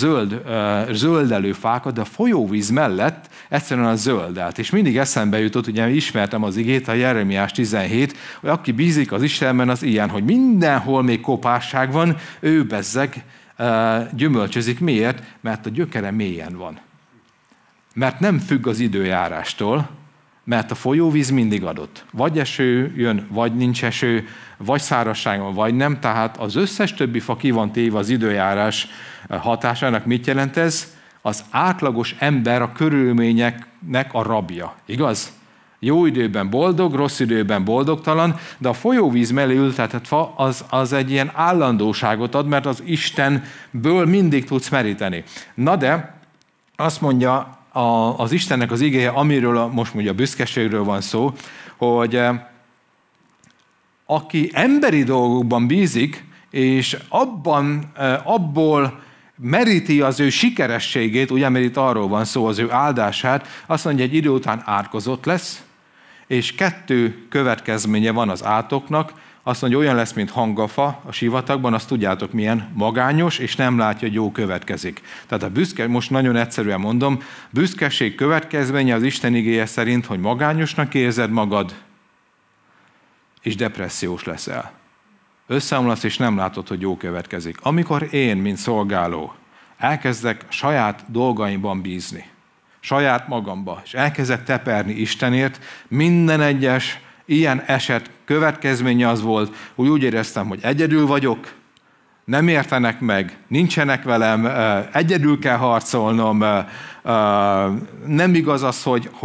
zöldelő fákat, de a folyóvíz mellett egyszerűen az zöldelt. És mindig eszembe jutott, ugye ismertem az igét, a Jeremiás 17, hogy aki bízik az Istenben, az ilyen, hogy mindenhol még kopárság van, ő bezzeg gyümölcsözik. Miért? Mert a gyökere mélyen van. Mert nem függ az időjárástól, mert a folyóvíz mindig adott. Vagy eső jön, vagy nincs eső, vagy szárazság van, vagy nem. Tehát az összes többi fa ki van téve az időjárás hatásának. Mit jelent ez? Az átlagos ember a körülményeknek a rabja. Igaz? Jó időben boldog, rossz időben boldogtalan, de a folyóvíz mellé ültetett fa az egy ilyen állandóságot ad, mert az Istenből mindig tudsz meríteni. Na de azt mondja az Istennek az igéje, amiről most mondja a büszkeségről van szó, hogy aki emberi dolgokban bízik, és abból meríti az ő sikerességét, ugye, mert itt arról van szó, az ő áldását, azt mondja, egy idő után átkozott lesz, és 2 következménye van az átoknak, azt mondja, olyan lesz, mint hangafa a sivatagban, azt tudjátok milyen, magányos, és nem látja, hogy jó következik. Tehát most nagyon egyszerűen mondom, büszkeség következménye az Isten igéje szerint, hogy magányosnak érzed magad, és depressziós leszel. Összeomlasz, és nem látod, hogy jó következik. Amikor én, mint szolgáló, elkezdek saját dolgaimban bízni, saját magamba, és elkezdek teperni Istenért, minden egyes ilyen eset következménye az volt, hogy úgy éreztem, hogy egyedül vagyok, nem értenek meg, nincsenek velem, egyedül kell harcolnom, nem igaz az,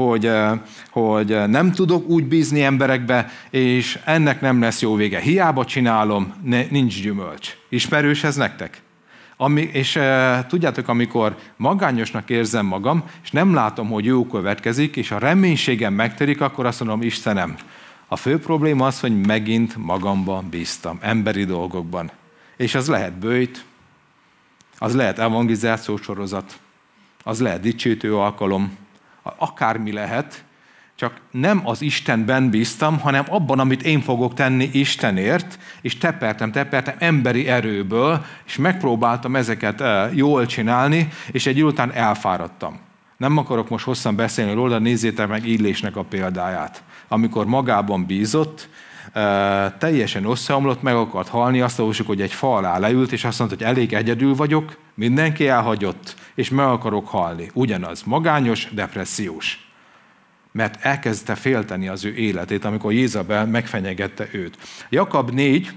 hogy nem tudok úgy bízni emberekbe, és ennek nem lesz jó vége. Hiába csinálom, nincs gyümölcs. Ismerős ez nektek? És tudjátok, amikor magányosnak érzem magam, és nem látom, hogy jó következik, és a reménységem megterik, akkor azt mondom, Istenem, a fő probléma az, hogy megint magamban bíztam, emberi dolgokban. És az lehet böjt, az lehet evangelizációs sorozat, az lehet dicsőítő alkalom, akármi lehet, csak nem az Istenben bíztam, hanem abban, amit én fogok tenni Istenért, és tepertem emberi erőből, és megpróbáltam ezeket jól csinálni, és egy idő után elfáradtam. Nem akarok most hosszan beszélni róla, nézzétek meg Illésnek a példáját. Amikor magában bízott, teljesen összeomlott, meg akart halni, azt olvasjuk, hogy egy fa alá leült, és azt mondta, hogy elég egyedül vagyok, mindenki elhagyott, és meg akarok halni. Ugyanaz, magányos, depressziós. Mert elkezdte félteni az ő életét, amikor Jézabel megfenyegette őt. Jakab 4,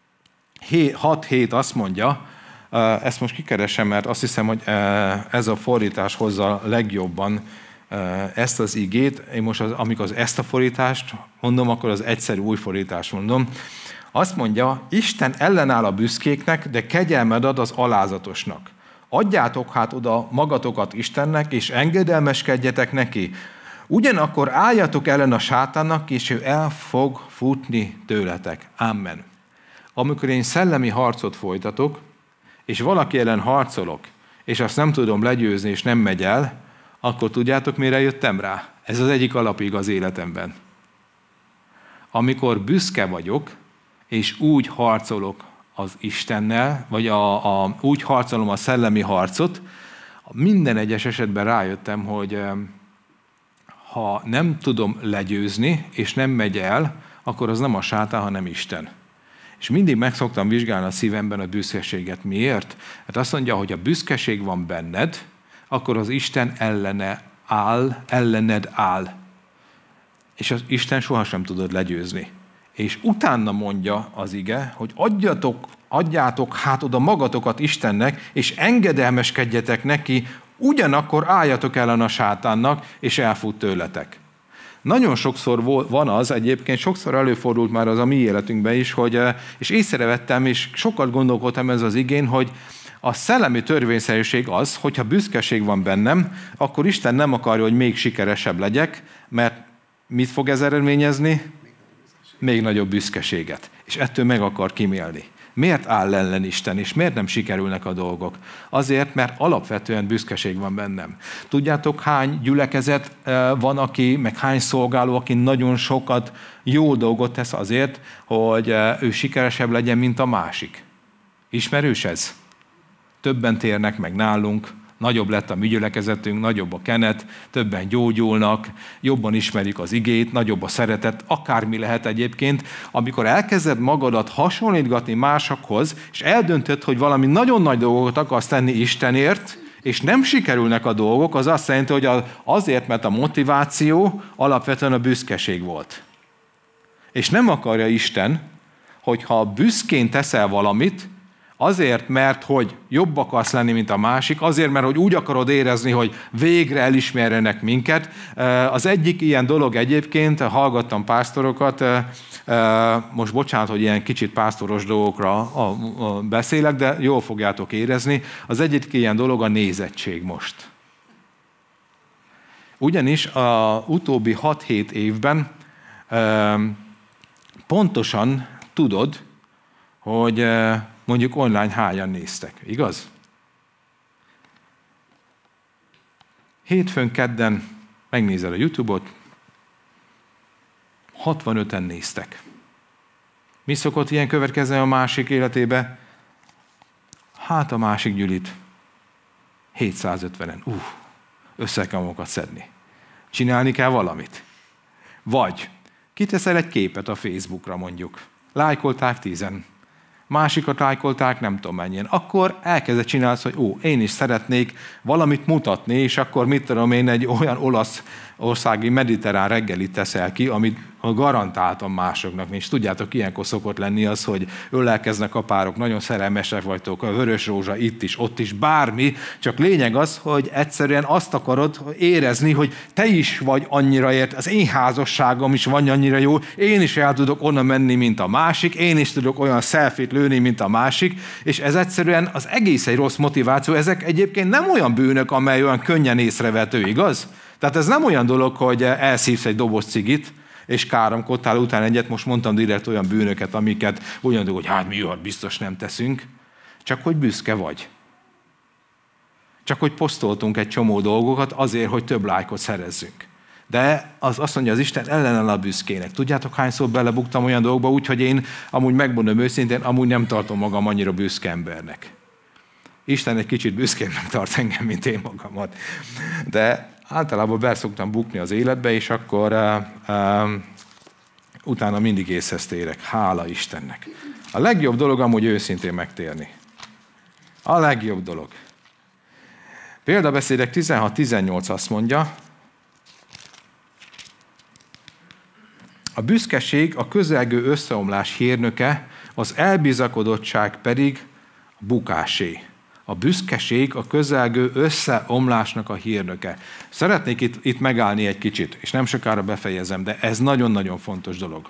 6-7 azt mondja, ezt most kikeresem, mert azt hiszem, hogy ez a fordítás hozza legjobban ezt az igét. Én most, amikor ezt a fordítást mondom, akkor az egyszerű új fordítást mondom. Azt mondja, Isten ellenáll a büszkéknek, de kegyelmed ad az alázatosnak. Adjátok hát oda magatokat Istennek, és engedelmeskedjetek neki. Ugyanakkor álljatok ellen a sátánnak, és ő el fog futni tőletek. Amen. Amikor én szellemi harcot folytatok, és valaki ellen harcolok, és azt nem tudom legyőzni, és nem megy el, akkor tudjátok, mire jöttem rá? Ez az egyik alapig az életemben. Amikor büszke vagyok, és úgy harcolok az Istennel, vagy úgy harcolom a szellemi harcot, minden egyes esetben rájöttem, hogy ha nem tudom legyőzni, és nem megy el, akkor az nem a sátán, hanem Isten. És mindig meg szoktam vizsgálni a szívemben a büszkeséget. Miért? Hát azt mondja, hogy a büszkeség van benned, akkor az Isten ellened áll. És az Isten sohasem tudod legyőzni. És utána mondja az ige, hogy adjátok hát oda magatokat Istennek, és engedelmeskedjetek neki, ugyanakkor álljatok ellen a sátánnak, és elfut tőletek. Nagyon sokszor van az, egyébként sokszor előfordult már az a mi életünkben is, és észrevettem, és sokat gondolkodtam ez az igén, hogy a szellemi törvényszerűség az, hogyha büszkeség van bennem, akkor Isten nem akarja, hogy még sikeresebb legyek, mert mit fog ez eredményezni? Még nagyobb büszkeséget. És ettől meg akar kimélni. Miért áll ellen Isten, és miért nem sikerülnek a dolgok? Azért, mert alapvetően büszkeség van bennem. Tudjátok, hány gyülekezet van, meg hány szolgáló, aki nagyon sokat jó dolgot tesz azért, hogy ő sikeresebb legyen, mint a másik. Ismerős ez? Többen térnek meg nálunk, nagyobb lett a mi gyülekezetünk, nagyobb a kenet, többen gyógyulnak, jobban ismerik az igét, nagyobb a szeretet, akármi lehet egyébként. Amikor elkezded magadat hasonlítgatni másokhoz, és eldöntöd, hogy valami nagyon nagy dolgokat akarsz tenni Istenért, és nem sikerülnek a dolgok, az azt jelenti, hogy azért, mert a motiváció alapvetően a büszkeség volt. És nem akarja Isten, hogyha büszkén teszel valamit, azért, mert hogy jobb akarsz lenni, mint a másik, azért, mert hogy úgy akarod érezni, hogy végre elismerjenek minket. Az egyik ilyen dolog egyébként, hallgattam pásztorokat, most bocsánat, hogy ilyen kicsit pásztoros dolgokra beszélek, de jól fogjátok érezni. Az egyik ilyen dolog a nézettség most. Ugyanis az utóbbi 6-7 évben pontosan tudod, hogy mondjuk online hányan néztek, igaz? Hétfőn, kedden megnézel a YouTube-ot, 65-en néztek. Mi szokott ilyen következni a másik életébe? Hát a másik gyűlit 750-en. Össze kell magukat szedni. Csinálni kell valamit. Vagy kiteszel egy képet a Facebookra mondjuk. Lájkolták 10-en. Másikat lájkolták, nem tudom mennyien. Akkor elkezded csinálni, hogy én is szeretnék valamit mutatni, és akkor mit tudom én, egy olyan olasz országi mediterrán reggelit teszel ki, amit garantáltan másoknak. És tudjátok, ilyenkor szokott lenni az, hogy ölelkeznek a párok, nagyon szerelmesek vagytok, a vörös rózsa itt is, ott is, bármi, csak lényeg az, hogy egyszerűen azt akarod érezni, hogy te is vagy annyira az én házasságom is van annyira jó, én is el tudok onnan menni, mint a másik, én is tudok olyan selfie-t lőni, mint a másik, és ez egyszerűen az egész egy rossz motiváció. Ezek egyébként nem olyan bűnök, amely olyan könnyen észrevehető, igaz? Tehát ez nem olyan dolog, hogy elszívsz egy doboz cigit, és káromkodtál utána egyet, most mondtam direkt olyan bűnöket, amiket ugyanúgy, hogy hát mi olyan biztos nem teszünk, csak hogy büszke vagy. Csak hogy posztoltunk egy csomó dolgokat azért, hogy több lájkot szerezzünk. De azt mondja az Isten, ellenáll a büszkének. Tudjátok, hányszor belebuktam olyan dolgokba, úgyhogy én amúgy megmondom őszintén, amúgy nem tartom magam annyira büszke embernek. Isten egy kicsit büszkének tart engem, mint én magamat. De általában be szoktam bukni az életbe, és akkor utána mindig észhez térek. Hála Istennek. A legjobb dolog amúgy őszintén megtérni. A legjobb dolog. Példabeszédek 16-18 azt mondja, a büszkeség a közelgő összeomlás hírnöke, az elbizakodottság pedig a bukásé. A büszkeség a közelgő összeomlásnak a hírnöke. Szeretnék itt megállni egy kicsit, és nem sokára befejezem, de ez nagyon-nagyon fontos dolog.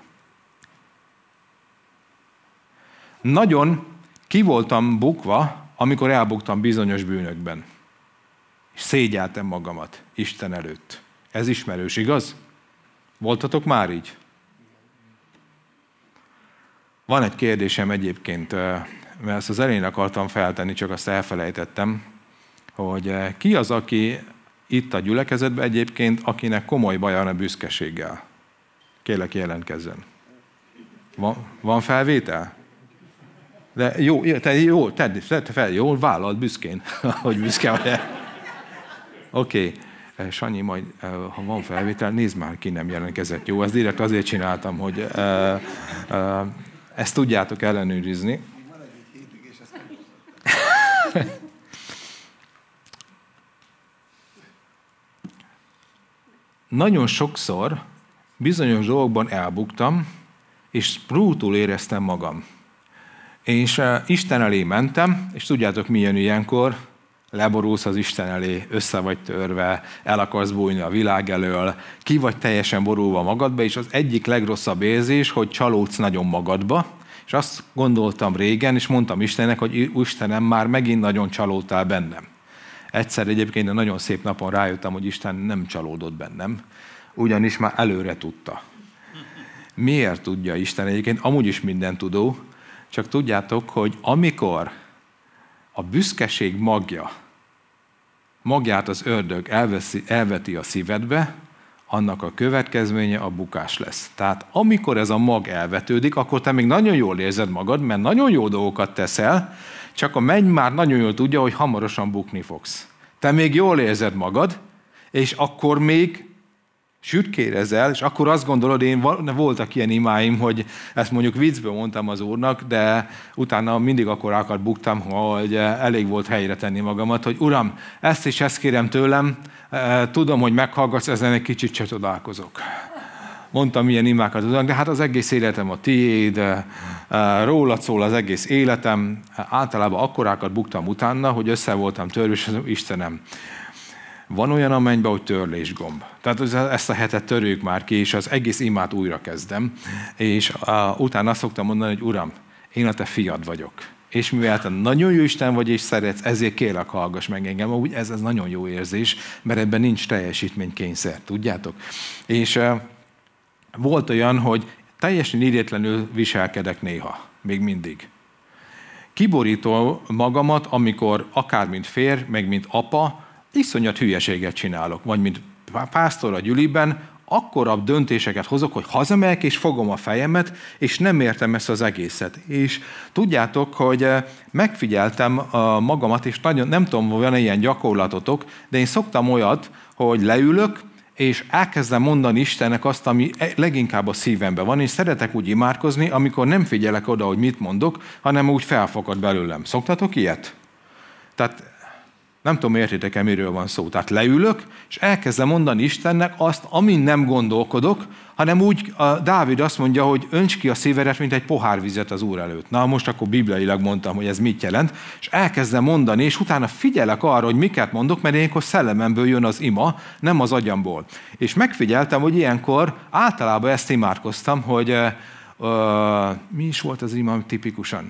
Nagyon ki voltam bukva, amikor elbuktam bizonyos bűnökben. És szégyeltem magamat Isten előtt. Ez ismerős, igaz? Voltatok már így? Van egy kérdésem egyébként, mert ezt az elején akartam feltenni, csak azt elfelejtettem, hogy ki az, aki itt a gyülekezetben egyébként, akinek komoly baja van a büszkeséggel? Kérlek, jelentkezzen. Van felvétel? De jó, tedd fel, jól vállalt büszkén, hogy büszke vagy. Oké. Sanyi, majd, ha van felvétel, nézd már, ki nem jelentkezett. Jó, ezt direkt azért csináltam, hogy ezt tudjátok ellenőrizni. Nagyon sokszor bizonyos dolgokban elbuktam, és brútul éreztem magam. És Isten elé mentem, és tudjátok, mi jön ilyenkor? Leborulsz az Isten elé, össze vagy törve, el akarsz bújni a világ elől, ki vagy teljesen borulva magadba, és az egyik legrosszabb érzés, hogy csalódsz nagyon magadba, és azt gondoltam régen, és mondtam Istennek, hogy Istenem, már megint nagyon csalódtál bennem. Egyszer egyébként egy nagyon szép napon rájöttem, hogy Isten nem csalódott bennem, ugyanis már előre tudta. Miért tudja Isten egyébként? Amúgy is minden tudó, csak tudjátok, hogy amikor a büszkeség magját az ördög elveti a szívedbe, annak a következménye a bukás lesz. Tehát amikor ez a mag elvetődik, akkor te még nagyon jól érzed magad, mert nagyon jó dolgokat teszel, csak a menny már nagyon jól tudja, hogy hamarosan bukni fogsz. Te még jól érzed magad, és akkor még sütkérezel, és akkor azt gondolod, voltak ilyen imáim, hogy ezt mondjuk viccből mondtam az Úrnak, de utána mindig akkor akar buktam, hogy elég volt helyre tenni magamat, hogy Uram, ezt és ezt kérem tőlem, tudom, hogy meghallgatsz, ezen egy kicsit se csodálkozok. Mondtam ilyen imákat az Úrnak, de hát az egész életem a tiéd, rólad szól az egész életem. Általában akkorákat buktam utána, hogy össze voltam törve, és Istenem, van olyan a mennyben, hogy törlésgomb. Tehát ezt a hetet törjük már ki, és az egész imát újra kezdem. És utána azt szoktam mondani, hogy Uram, én a te fiad vagyok. És mivel te nagyon jó Isten vagy és szeretsz, ezért kérlek, hallgass meg engem. Úgy ez nagyon jó érzés, mert ebben nincs teljesítménykényszer, tudjátok? És volt olyan, hogy teljesen idétlenül viselkedek néha, még mindig. Kiborító magamat, amikor akár mint férj, meg mint apa, iszonyat hülyeséget csinálok, vagy mint pásztor a gyüliben, akkora döntéseket hozok, hogy hazamegyek, és fogom a fejemet, és nem értem ezt az egészet. És tudjátok, hogy megfigyeltem magamat, és nagyon, nem tudom, van ilyen gyakorlatotok, de én szoktam olyat, hogy leülök, és elkezdem mondani Istennek azt, ami leginkább a szívemben van, és szeretek úgy imádkozni, amikor nem figyelek oda, hogy mit mondok, hanem úgy felfakad belőlem. Szoktatok ilyet? Tehát Nem tudom, értitek-e, miről van szó. Tehát leülök, és elkezdem mondani Istennek azt, amin nem gondolkodok, hanem úgy Dávid azt mondja, hogy önts ki a szívedet, mint egy pohár vizet az Úr előtt. Na, most akkor bibliailag mondtam, hogy ez mit jelent, és elkezdem mondani, és utána figyelek arra, hogy miket mondok, mert ilyenkor szellememből jön az ima, nem az agyamból. És megfigyeltem, hogy ilyenkor általában ezt imádkoztam, hogy mi is volt az ima tipikusan?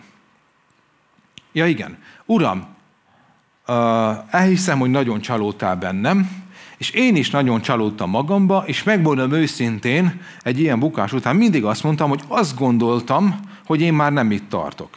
Ja igen, Uram, elhiszem, hogy nagyon csalódtál bennem, és én is nagyon csalódtam magamba, és megmondom őszintén, egy ilyen bukás után mindig azt mondtam, hogy azt gondoltam, hogy én már nem itt tartok.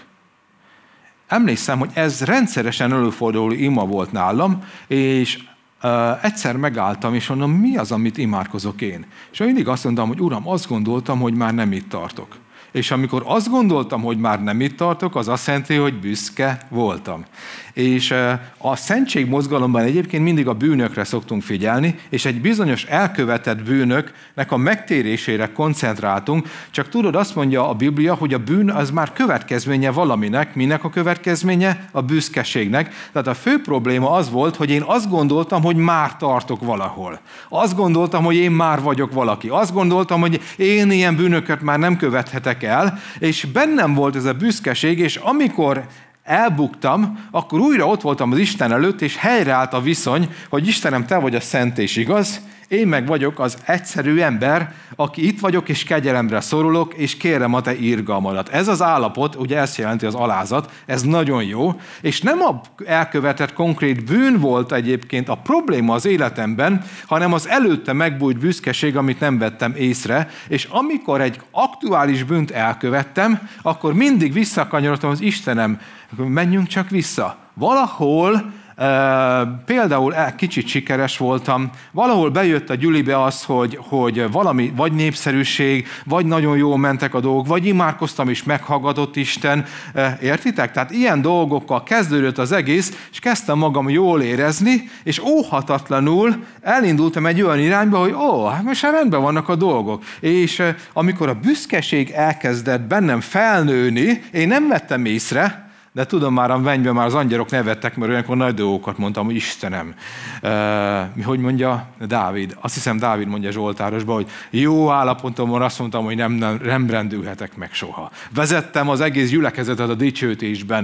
Emlékszem, hogy ez rendszeresen előforduló ima volt nálam, és egyszer megálltam, és mondom, mi az, amit imádkozok én? És mindig azt mondtam, hogy Uram, azt gondoltam, hogy már nem itt tartok. És amikor azt gondoltam, hogy már nem itt tartok, az azt jelenti, hogy büszke voltam. És a szentségmozgalomban egyébként mindig a bűnökre szoktunk figyelni, és egy bizonyos elkövetett bűnöknek a megtérésére koncentráltunk, csak tudod, azt mondja a Biblia, hogy a bűn az már következménye valaminek. Minek a következménye? A büszkeségnek. Tehát a fő probléma az volt, hogy én azt gondoltam, hogy már tartok valahol. Azt gondoltam, hogy én már vagyok valaki. Azt gondoltam, hogy én ilyen bűnöket már nem követhetek el, és bennem volt ez a büszkeség, és amikor elbuktam, akkor újra ott voltam az Isten előtt, és helyreállt a viszony, hogy Istenem, te vagy a szent és igaz, én meg vagyok az egyszerű ember, aki itt vagyok, és kegyelemre szorulok, és kérem a te irgalmadat. Ez az állapot, ugye ezt jelenti az alázat, ez nagyon jó, és nem a elkövetett konkrét bűn volt egyébként a probléma az életemben, hanem az előtte megbújt büszkeség, amit nem vettem észre, és amikor egy aktuális bűnt elkövettem, akkor mindig visszakanyarodtam az Istenem, menjünk csak vissza. Valahol például kicsit sikeres voltam, valahol bejött a gyülibe az, hogy valami vagy népszerűség, vagy nagyon jól mentek a dolgok, vagy imádkoztam és meghallgatott Isten, értitek? Tehát ilyen dolgokkal kezdődött az egész, és kezdtem magam jól érezni, és óhatatlanul elindultam egy olyan irányba, hogy hát most már rendben vannak a dolgok. És amikor a büszkeség elkezdett bennem felnőni, én nem vettem észre, de tudom, már a mennyben már az angyalok nevettek, mert olyankor nagy dolgokat mondtam, hogy Istenem. Hogy mondja Dávid? Azt hiszem Dávid mondja Zsoltárosban, hogy jó állapotomban azt mondtam, hogy nem rendülhetek meg soha. Vezettem az egész gyülekezetet a dicsőítésben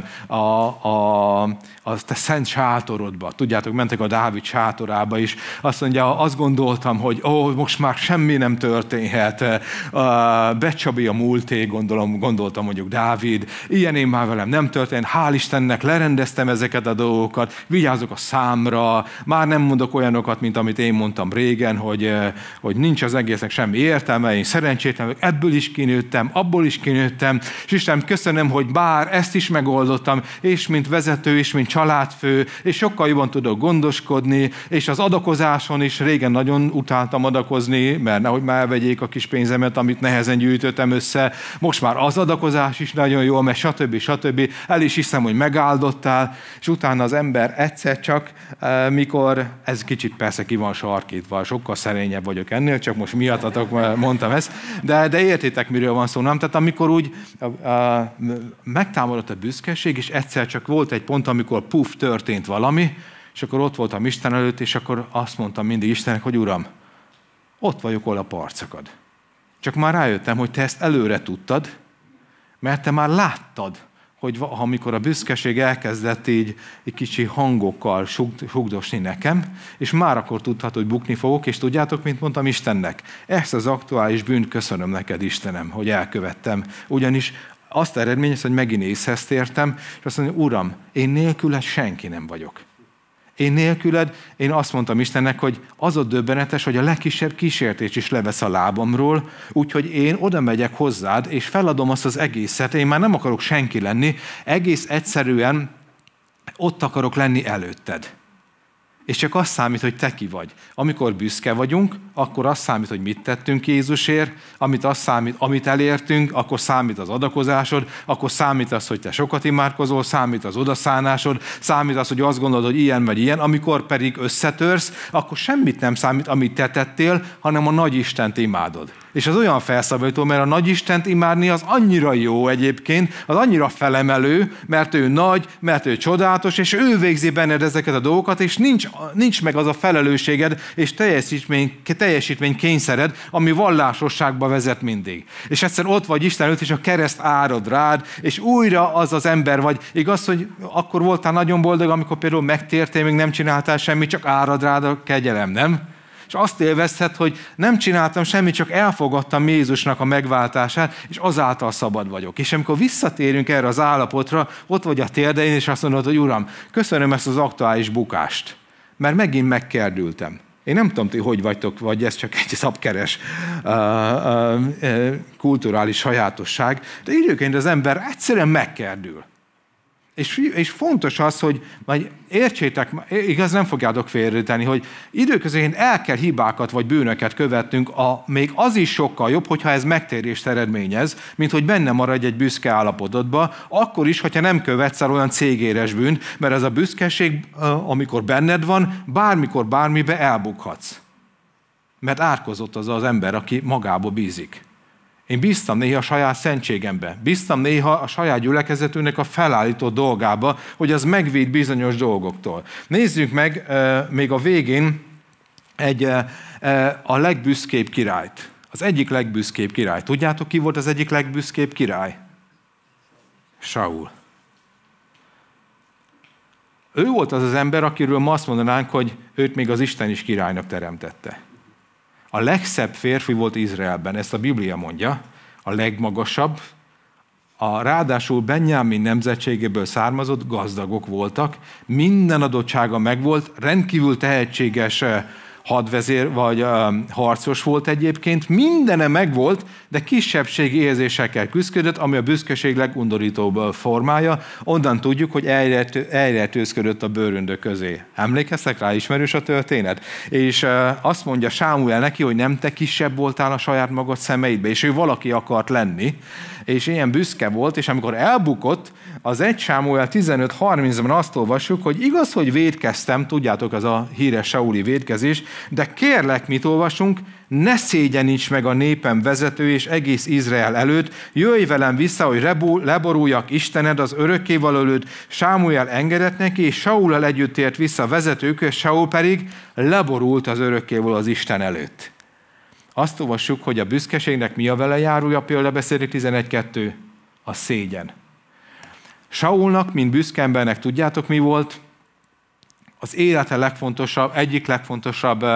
a te szent sátorodba. Tudjátok, mentek a Dávid sátorába is. Azt mondja, azt gondoltam, hogy most már semmi nem történhet. Becsabi a múlté, gondoltam mondjuk Dávid. Ilyen én már velem nem történt. Hál' Istennek lerendeztem ezeket a dolgokat, vigyázok a számra, már nem mondok olyanokat, mint amit én mondtam régen, hogy nincs az egésznek semmi értelme, én szerencsétlen vagyok, ebből is kinőttem, abból is kinőttem, és Istenem, köszönöm, hogy bár ezt is megoldottam, és mint vezető, és mint családfő, és sokkal jobban tudok gondoskodni, és az adakozáson is régen nagyon utáltam adakozni, mert nehogy már elvegyék a kis pénzemet, amit nehezen gyűjtöttem össze, most már az adakozás is nagyon jó, mert stb. El is hiszem, hogy megáldottál, és utána az ember egyszer csak, mikor, ez kicsit persze ki van sarkítva, sokkal szerényebb vagyok ennél, csak most miattatok mondtam ezt, de értitek, miről van szó, nem? Tehát amikor úgy megtámadott a büszkeség, és egyszer csak volt egy pont, amikor történt valami, és akkor ott voltam Isten előtt, és akkor azt mondtam mindig Istennek, hogy Uram, ott vagyok, hol a parcakad. Csak már rájöttem, hogy te ezt előre tudtad, mert te már láttad, hogy amikor a büszkeség elkezdett így kicsi hangokkal sugdosni nekem, és már akkor tudhatod, hogy bukni fogok, és tudjátok, mint mondtam Istennek, ezt az aktuális bűnt köszönöm neked, Istenem, hogy elkövettem. Ugyanis azt eredményez, hogy megint észhez tértem, és azt mondja, Uram, én nélküled senki nem vagyok. Én nélküled, én azt mondtam Istennek, hogy az a döbbenetes, hogy a legkisebb kísértés is levesz a lábamról, úgyhogy én oda megyek hozzád, és feladom azt az egészet, én már nem akarok senki lenni, egész egyszerűen ott akarok lenni előtted. És csak az számít, hogy te ki vagy. Amikor büszke vagyunk, akkor az számít, hogy mit tettünk Jézusért, amit elértünk, akkor számít az adakozásod, akkor számít az, hogy te sokat imádkozol, számít az odaszánásod, számít az, hogy azt gondolod, hogy ilyen vagy ilyen, amikor pedig összetörsz, akkor semmit nem számít, amit te tettél, hanem a nagy Istent imádod. És az olyan felszabadító, mert a nagy Istent imádni az annyira jó egyébként, az annyira felemelő, mert ő nagy, mert ő csodálatos, és ő végzi benned ezeket a dolgokat, és nincs meg az a felelősséged és teljesítmény kényszered, ami vallásosságba vezet mindig. És egyszer ott vagy Isten előtt, és a kereszt árad rád, és újra az az ember vagy. Igaz, hogy akkor voltál nagyon boldog, amikor például megtértél, még nem csináltál semmit, csak árad rád a kegyelem, nem? És azt élvezted, hogy nem csináltam semmit, csak elfogadtam Jézusnak a megváltását, és azáltal szabad vagyok. És amikor visszatérünk erre az állapotra, ott vagy a térdein, és azt mondod, hogy Uram, köszönöm ezt az aktuális bukást, mert megint megkerdültem. Én nem tudom, ti hogy vagytok, vagy ez csak egy szabkeres kulturális sajátosság, de időként az ember egyszerűen megkerdül. És fontos az, hogy majd értsétek, igaz, nem fogjátok félretenni, hogy időközben el kell hibákat vagy bűnöket követnünk, még az is sokkal jobb, hogyha ez megtérést eredményez, mint hogy benne maradj egy büszke állapotodba, akkor is, hogyha nem követsz el olyan cégéres bűnt, mert ez a büszkeség, amikor benned van, bármikor, bármibe elbukhatsz. Mert árkozott az az ember, aki magába bízik. Én bíztam néha a saját szentségembe, bíztam néha a saját gyülekezetünknek a felállított dolgába, hogy az megvéd bizonyos dolgoktól. Nézzük meg még a végén a legbüszkébb királyt. Az egyik legbüszkébb király. Tudjátok, ki volt az egyik legbüszkébb király? Saul. Ő volt az az ember, akiről ma azt mondanánk, hogy őt még az Isten is királynak teremtette. A legszebb férfi volt Izraelben, ezt a Biblia mondja, a legmagasabb, ráadásul Benjámin nemzetségéből származott, gazdagok voltak, minden adottsága megvolt, rendkívül tehetséges hadvezér vagy harcos volt egyébként, mindene megvolt, de kisebbségi érzésekkel küzdött, ami a büszkeség legundorítóbb formája. Onnan tudjuk, hogy elrejtőzködött a bőröndök közé. Emlékeztek rá, ismerős a történet? És azt mondja Sámuel neki, hogy nem te kisebb voltál a saját magad szemeidbe, és ő valaki akart lenni, és ilyen büszke volt, és amikor elbukott, az 1 Sámuel 15:30-ban azt olvassuk, hogy igaz, hogy vétkeztem, tudjátok, az a híres sauli vétkezés, de kérlek, mit olvasunk, ne szégyeníts meg a népem vezető és egész Izrael előtt, jöjj velem vissza, hogy leboruljak Istened az örökkévaló előtt. Sámuel engedett neki, és Saullal együtt tért vissza a vezetőköz, Saul pedig leborult az örökkévaló az Isten előtt. Azt olvassuk, hogy a büszkeségnek mi a vele járója, például beszélik 11:2, a szégyen. Saulnak, mint büszke embernek, tudjátok mi volt? Az élete legfontosabb, egyik legfontosabb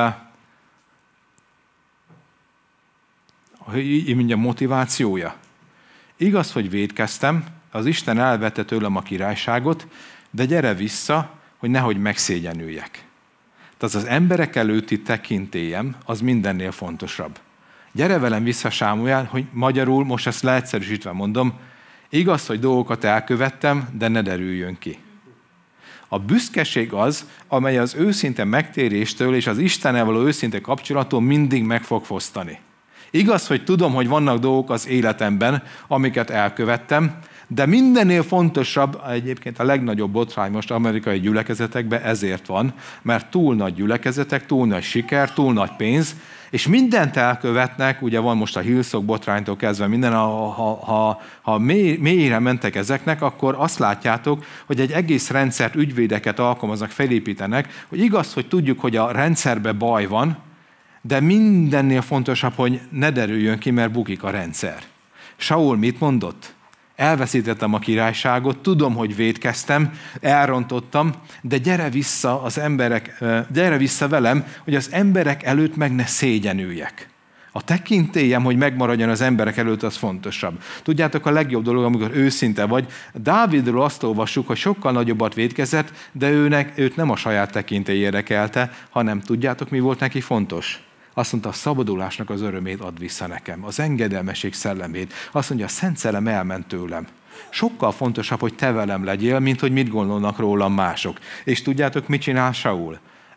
így mondjam, motivációja. Igaz, hogy vétkeztem, az Isten elvette tőlem a királyságot, de gyere vissza, hogy nehogy megszégyenüljek. Tehát az emberek előtti tekintélyem az mindennél fontosabb. Gyere velem vissza, Sámuel, hogy magyarul, most ezt leegyszerűsítve mondom, igaz, hogy dolgokat elkövettem, de ne derüljön ki. A büszkeség az, amely az őszinte megtéréstől és az Istennel való őszinte kapcsolattól mindig meg fog fosztani. Igaz, hogy tudom, hogy vannak dolgok az életemben, amiket elkövettem, de mindennél fontosabb, egyébként a legnagyobb botrány most amerikai gyülekezetekben ezért van, mert túl nagy gyülekezetek, túl nagy siker, túl nagy pénz, és mindent elkövetnek, ugye van most a Hillsong botránytól kezdve minden, ha mélyre mentek ezeknek, akkor azt látjátok, hogy egy egész rendszert, ügyvédeket alkalmaznak, felépítenek, hogy igaz, hogy tudjuk, hogy a rendszerben baj van, de mindennél fontosabb, hogy ne derüljön ki, mert bukik a rendszer. Saul mit mondott? Elveszítettem a királyságot, tudom, hogy vétkeztem, elrontottam, de gyere vissza velem, hogy az emberek előtt meg ne szégyenüljek. A tekintélyem, hogy megmaradjon az emberek előtt, az fontosabb. Tudjátok, a legjobb dolog, amikor őszinte vagy. Dávidról azt olvassuk, hogy sokkal nagyobbat vétkezett, de őt nem a saját tekintély érdekelte, hanem tudjátok, mi volt neki fontos? Azt mondta, a szabadulásnak az örömét ad vissza nekem, az engedelmesség szellemét. Azt mondja, a Szent Szellem elment tőlem. Sokkal fontosabb, hogy te velem legyél, mint hogy mit gondolnak rólam mások. És tudjátok, mit csinál Saul?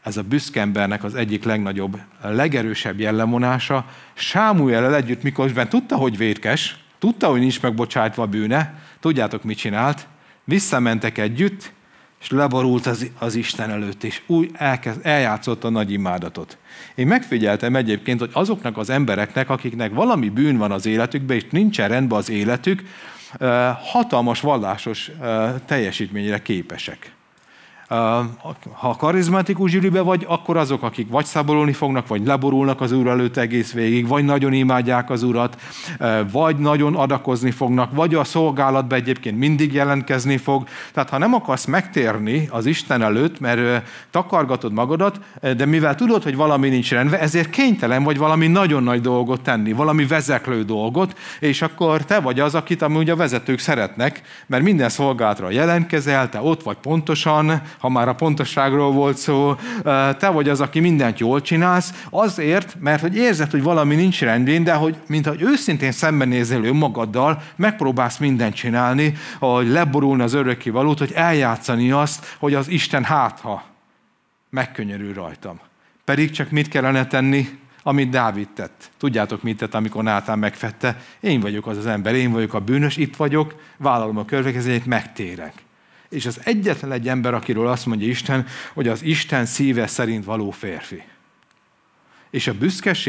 ez a büszke embernek az egyik legnagyobb, legerősebb jellemvonása. Sámuellel együtt, miközben tudta, hogy vétkes, tudta, hogy nincs megbocsátva a bűne, tudjátok, mit csinált? Visszamentek együtt, és leborult az Isten előtt, és úgy eljátszott a nagy imádatot. Én megfigyeltem egyébként, hogy azoknak az embereknek, akiknek valami bűn van az életükben, és nincsen rendben az életük, hatalmas vallásos teljesítményre képesek. Ha karizmatikus gyűlibe vagy, akkor azok, akik vagy szabolulni fognak, vagy leborulnak az Úr előtt egész végig, vagy nagyon imádják az Urat, vagy nagyon adakozni fognak, vagy a szolgálatban egyébként mindig jelentkezni fog. Tehát ha nem akarsz megtérni az Isten előtt, mert takargatod magadat, de mivel tudod, hogy valami nincs rendben, ezért kénytelen vagy valami nagyon nagy dolgot tenni, valami vezeklő dolgot, és akkor te vagy az, akit amúgy a vezetők szeretnek, mert minden szolgálatra jelentkezel, te ott vagy pontosan, ha már a pontosságról volt szó, te vagy az, aki mindent jól csinálsz, azért, mert hogy érzed, hogy valami nincs rendben, de hogy, mintha őszintén szembenézel önmagaddal, megpróbálsz mindent csinálni, hogy leborulni az örökkévalót, hogy eljátszani azt, hogy az Isten hátha megkönyörül rajtam. Pedig csak mit kellene tenni, amit Dávid tett. Tudjátok, mit tett, amikor Nátán megfette? Én vagyok az ember, én vagyok a bűnös, itt vagyok, vállalom a következményét, megtérek. És az egyetlen egy ember, akiről azt mondja Isten, hogy az Isten szíve szerint való férfi. És a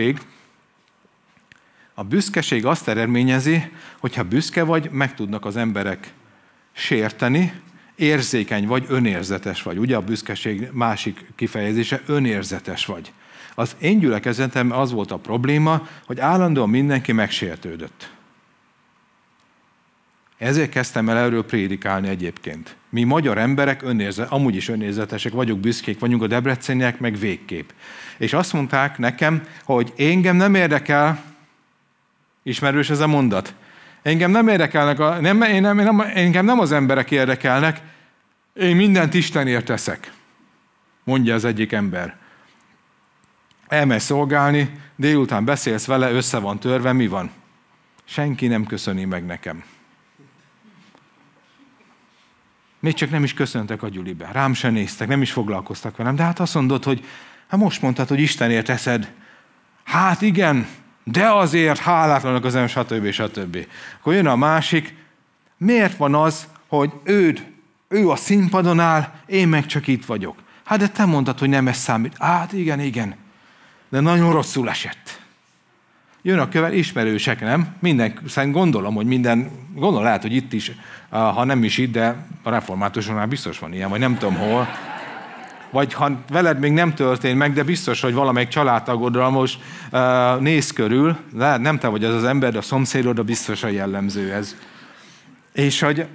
büszkeség azt eredményezi, hogyha büszke vagy, meg tudnak az emberek sérteni, érzékeny vagy, önérzetes vagy. Ugye a büszkeség másik kifejezése, önérzetes vagy. Az én gyülekezetem az volt a probléma, hogy állandóan mindenki megsértődött. Ezért kezdtem el erről prédikálni egyébként. Mi magyar emberek amúgy is önérzetesek vagyunk, büszkék vagyunk, a debreceniek meg végképp. És azt mondták nekem, hogy engem nem érdekel, ismerős ez a mondat, engem nem érdekelnek, engem nem az emberek érdekelnek, én mindent Istenért teszek, mondja az egyik ember. Elmegy szolgálni, délután beszélsz vele, össze van törve, mi van? Senki nem köszöni meg nekem. Még csak nem is köszöntek a gyülibe. Rám se néztek, nem is foglalkoztak velem. De hát azt mondod, hogy most mondtad, hogy Istenért teszed. Hát igen, de azért hálátlanak az ember, stb. Akkor jön a másik. Miért van az, hogy ő a színpadon áll, én meg csak itt vagyok? Hát de te mondtad, hogy nem ez számít. Hát igen. De nagyon rosszul esett. Jön a követ, ismerősek, nem? Gondolom, lehet, hogy itt is, ha nem is itt, de a reformátusoknál biztos van ilyen, vagy nem tudom hol. Vagy ha veled még nem történt meg, de biztos, hogy valamelyik családtagodra most néz körül, lehet, nem te vagy az az ember, de a szomszédodra biztos a jellemző ez. És hogy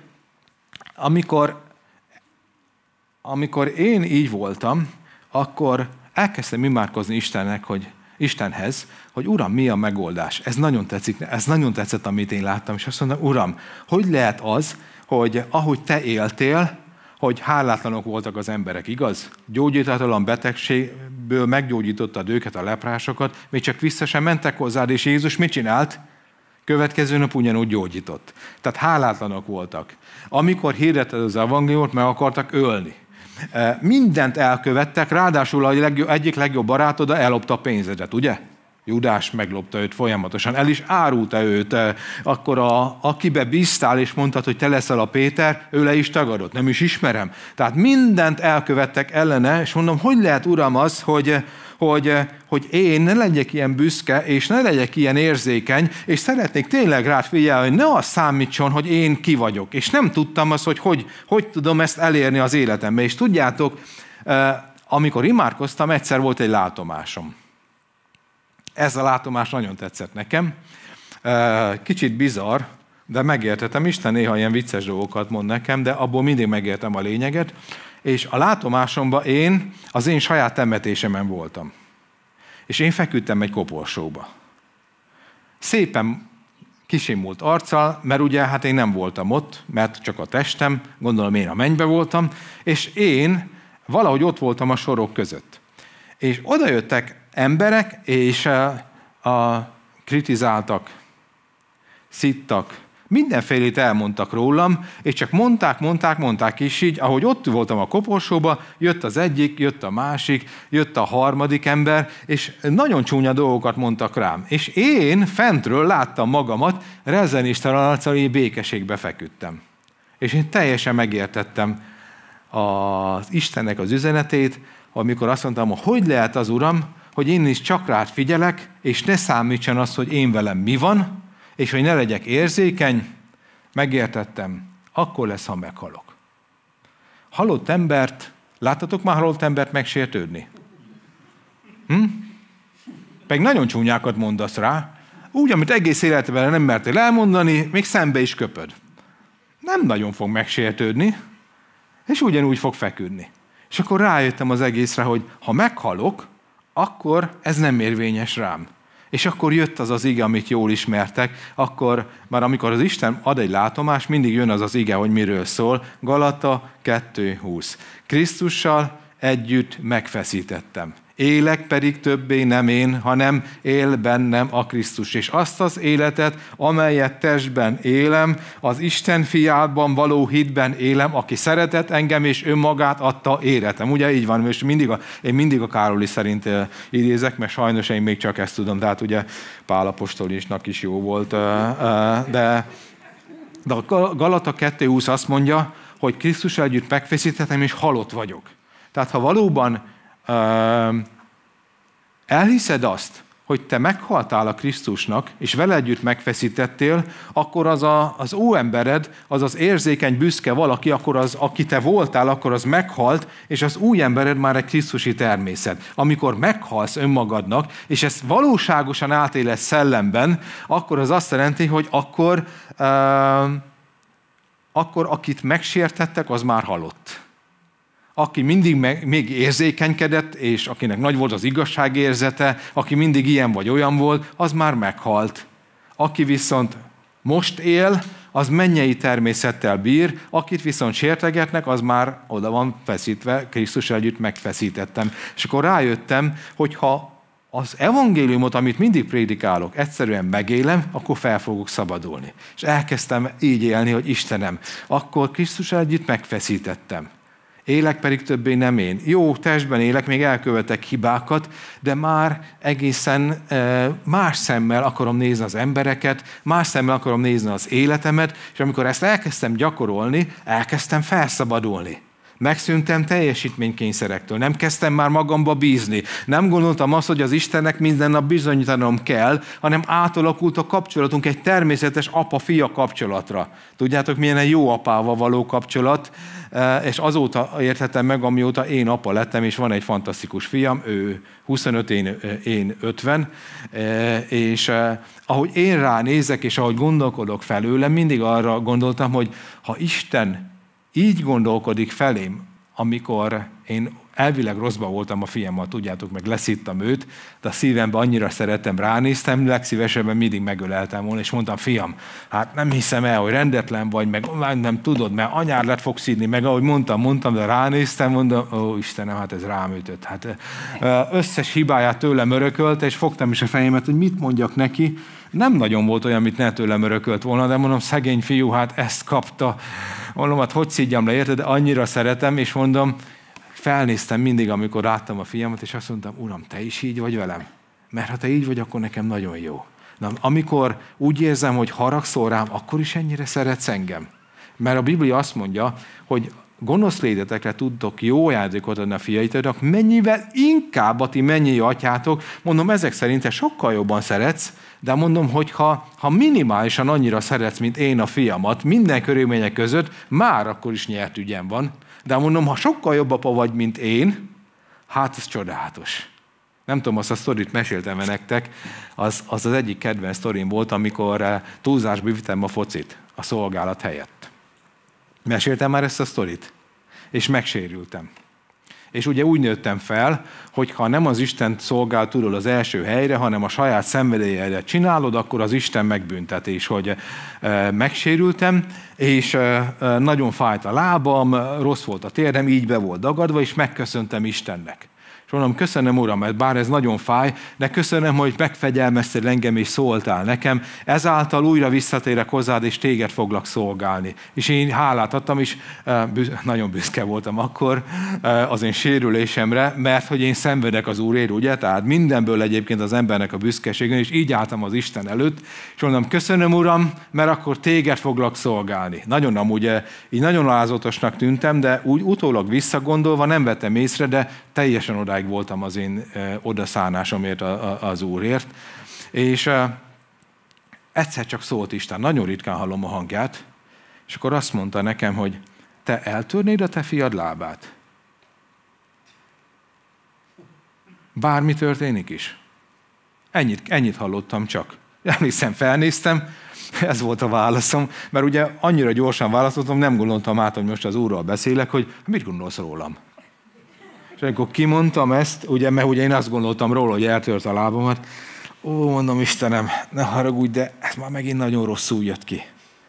amikor én így voltam, akkor elkezdtem imádkozni Istenhez, hogy Uram, mi a megoldás? Ez nagyon tetszett, amit én láttam, és azt mondom, Uram, hogy lehet az, hogy ahogy te éltél, hogy hálátlanok voltak az emberek, igaz? Gyógyítatlan betegségből meggyógyítottad őket, a leprásokat, még csak vissza sem mentek hozzád, és Jézus mit csinált? Következő nap ugyanúgy gyógyított. Tehát hálátlanok voltak. Amikor hirdetted az evangéliumot, meg akartak ölni. Mindent elkövettek, ráadásul az egyik legjobb barátod ellopta a pénzedet, ugye? Judás meglopta őt folyamatosan, el is árulta őt. Akkor akibe bíztál és mondtad, hogy te leszel a Péter, ő le is tagadott, nem is ismerem. Tehát mindent elkövettek ellene, és mondom, hogy lehet, Uram, az, hogy én ne legyek ilyen büszke, és ne legyek ilyen érzékeny, és szeretnék tényleg rád figyelni, hogy ne az számítson, hogy én ki vagyok. És nem tudtam azt, hogy tudom ezt elérni az életemben. És tudjátok, amikor imádkoztam, egyszer volt egy látomásom. Ez a látomás nagyon tetszett nekem. Kicsit bizarr, de megértettem. Isten néha ilyen vicces dolgokat mond nekem, de abból mindig megértem a lényeget. És a látomásomban az én saját temetésemen voltam. És én feküdtem egy koporsóba. Szépen kisimult arccal, mert ugye hát én nem voltam ott, mert csak a testem, gondolom én a mennybe voltam, és én valahogy ott voltam a sorok között. És odajöttek emberek, és kritizáltak, szittak, Mindenfélét elmondtak rólam, és csak mondták, és így, ahogy ott voltam a koporsóba, jött az egyik, jött a másik, jött a harmadik ember, és nagyon csúnya dolgokat mondtak rám. És én fentről láttam magamat, rezzenéstelen arccal, így békeségbe feküdtem. És én teljesen megértettem az Istennek az üzenetét, amikor azt mondtam, hogy lehet az Uram, hogy én is csak rád figyelek, és ne számítson azt, hogy én velem mi van, és hogy ne legyek érzékeny, megértettem, akkor lesz, ha meghalok. Halott embert, láttatok már halott embert megsértődni? Pedig nagyon csúnyákat mondasz rá, úgy, amit egész életben nem mertél elmondani, még szembe is köpöd. Nem nagyon fog megsértődni, és ugyanúgy fog feküdni. És akkor rájöttem az egészre, hogy ha meghalok, akkor ez nem érvényes rám. És akkor jött az az ige, amit jól ismertek, akkor már amikor az Isten ad egy látomást, mindig jön az az ige, hogy miről szól. Galata 2:20. Krisztussal együtt megfeszítettem. Élek pedig többé nem én, hanem él bennem a Krisztus. És azt az életet, amelyet testben élem, az Isten fiában való hitben élem, aki szeretett engem és önmagát adta életem. Ugye így van, és én mindig a Károli szerint idézek, mert sajnos én még csak ezt tudom, tehát ugye Pál apostolisnak is jó volt. De a Galata 2:20 azt mondja, hogy Krisztussal együtt megfeszítettem, és halott vagyok. Tehát ha valóban elhiszed azt, hogy te meghaltál a Krisztusnak, és vele együtt megfeszítettél, akkor az óembered, az az érzékeny, büszke valaki, akkor az, aki te voltál, akkor az meghalt, és az új embered már egy krisztusi természet. Amikor meghalsz önmagadnak, és ezt valóságosan átéled szellemben, akkor az azt jelenti, hogy akkor akit megsértettek, az már halott. Aki mindig még érzékenykedett, és akinek nagy volt az igazságérzete, aki mindig ilyen vagy olyan volt, az már meghalt. Aki viszont most él, az mennyei természettel bír, akit viszont sértegetnek, az már oda van feszítve, Krisztus együtt megfeszítettem. És akkor rájöttem, hogy ha az evangéliumot, amit mindig prédikálok, egyszerűen megélem, akkor fel fogok szabadulni. És elkezdtem így élni, hogy Istenem, akkor Krisztus együtt megfeszítettem. Élek pedig többé nem én. Jó, testben élek, még elkövetek hibákat, de már egészen más szemmel akarom nézni az embereket, más szemmel akarom nézni az életemet, és amikor ezt elkezdtem gyakorolni, elkezdtem felszabadulni. Megszűntem teljesítménykényszerektől, nem kezdtem már magamba bízni. Nem gondoltam azt, hogy az Istennek minden nap bizonyítanom kell, hanem átalakult a kapcsolatunk egy természetes apa-fia kapcsolatra. Tudjátok, milyen egy jó apával való kapcsolat, és azóta értettem meg, amióta én apa lettem, és van egy fantasztikus fiam, ő 25, én 50, és ahogy én ránézek, és ahogy gondolkodok felőlem, mindig arra gondoltam, hogy ha Isten így gondolkodik felém, amikor én elvileg rosszban voltam a fiammal, tudjátok, meg leszittam őt, de a szívemben annyira szerettem, ránéztem, legszívesebben mindig megöleltem volna, és mondtam, fiam, hát nem hiszem el, hogy rendetlen vagy, meg nem tudod, mert anyád lett fogsz szídni, meg ahogy mondtam, de ránéztem, mondom, ó Istenem, hát ez rám ütött. Hát összes hibáját tőlem örökölte, és fogtam is a fejemet, hogy mit mondjak neki. Nem nagyon volt olyan, amit ne tőlem örökölt volna, de mondom, szegény fiú, hát ezt kapta. Mondom, hát hogy szídjam le, érted? De annyira szeretem, és mondom, felnéztem mindig, amikor láttam a fiamat, és azt mondtam, Uram, te is így vagy velem? Mert ha te így vagy, akkor nekem nagyon jó. Na, amikor úgy érzem, hogy haragszol rám, akkor is ennyire szeretsz engem. Mert a Biblia azt mondja, hogy gonosz létetekre tudtok jó ajándékot adni a fiaitoknak, mennyivel inkább a ti mennyei atyátok, mondom, ezek szerint te sokkal jobban szeretsz, de mondom, hogy ha minimálisan annyira szeretsz, mint én a fiamat, minden körülmények között, már akkor is nyert ügyem van. De mondom, ha sokkal jobb apa vagy, mint én, hát ez csodálatos. Nem tudom, azt a sztorit meséltem nektek, az egyik kedvenc sztorim volt, amikor túlzásba vittem a focit a szolgálat helyett. Meséltem már ezt a sztorit? És megsérültem. És ugye úgy nőttem fel, hogy ha nem az Isten szolgál tudod az első helyre, hanem a saját szenvedélyedet csinálod, akkor az Isten megbüntet, és hogy megsérültem, és nagyon fájt a lábam, rossz volt a térdem, így be volt dagadva, és megköszöntem Istennek. És mondom, köszönöm, Uram, mert bár ez nagyon fáj, de köszönöm, hogy megfegyelmezted engem és szóltál nekem. Ezáltal újra visszatérek hozzád, és téged foglak szolgálni. És én hálát adtam, és nagyon büszke voltam akkor az én sérülésemre, mert hogy én szenvedek az Úrért, ugye? Tehát mindenből egyébként az embernek a büszkeségen, és így álltam az Isten előtt, és mondom, köszönöm, Uram, mert akkor téged foglak szolgálni. Nagyon amúgy így nagyon alázatosnak tűntem, de úgy utólag visszagondolva nem vettem észre, de teljesen odáig voltam az én odaszánásomért az Úrért. És egyszer csak szólt Isten, nagyon ritkán hallom a hangját, és akkor azt mondta nekem, hogy te eltörnéd a te fiad lábát? Bármi történik is. Ennyit hallottam csak. Emlékszem, felnéztem, ez volt a válaszom, mert ugye annyira gyorsan választottam, nem gondoltam át, hogy most az Úrral beszélek, hogy mit gondolsz rólam? És amikor kimondtam ezt, ugye, mert ugye én azt gondoltam róla, hogy eltört a lábamat, mondom, Istenem, ne haragudj, de ez már megint nagyon rosszul jött ki.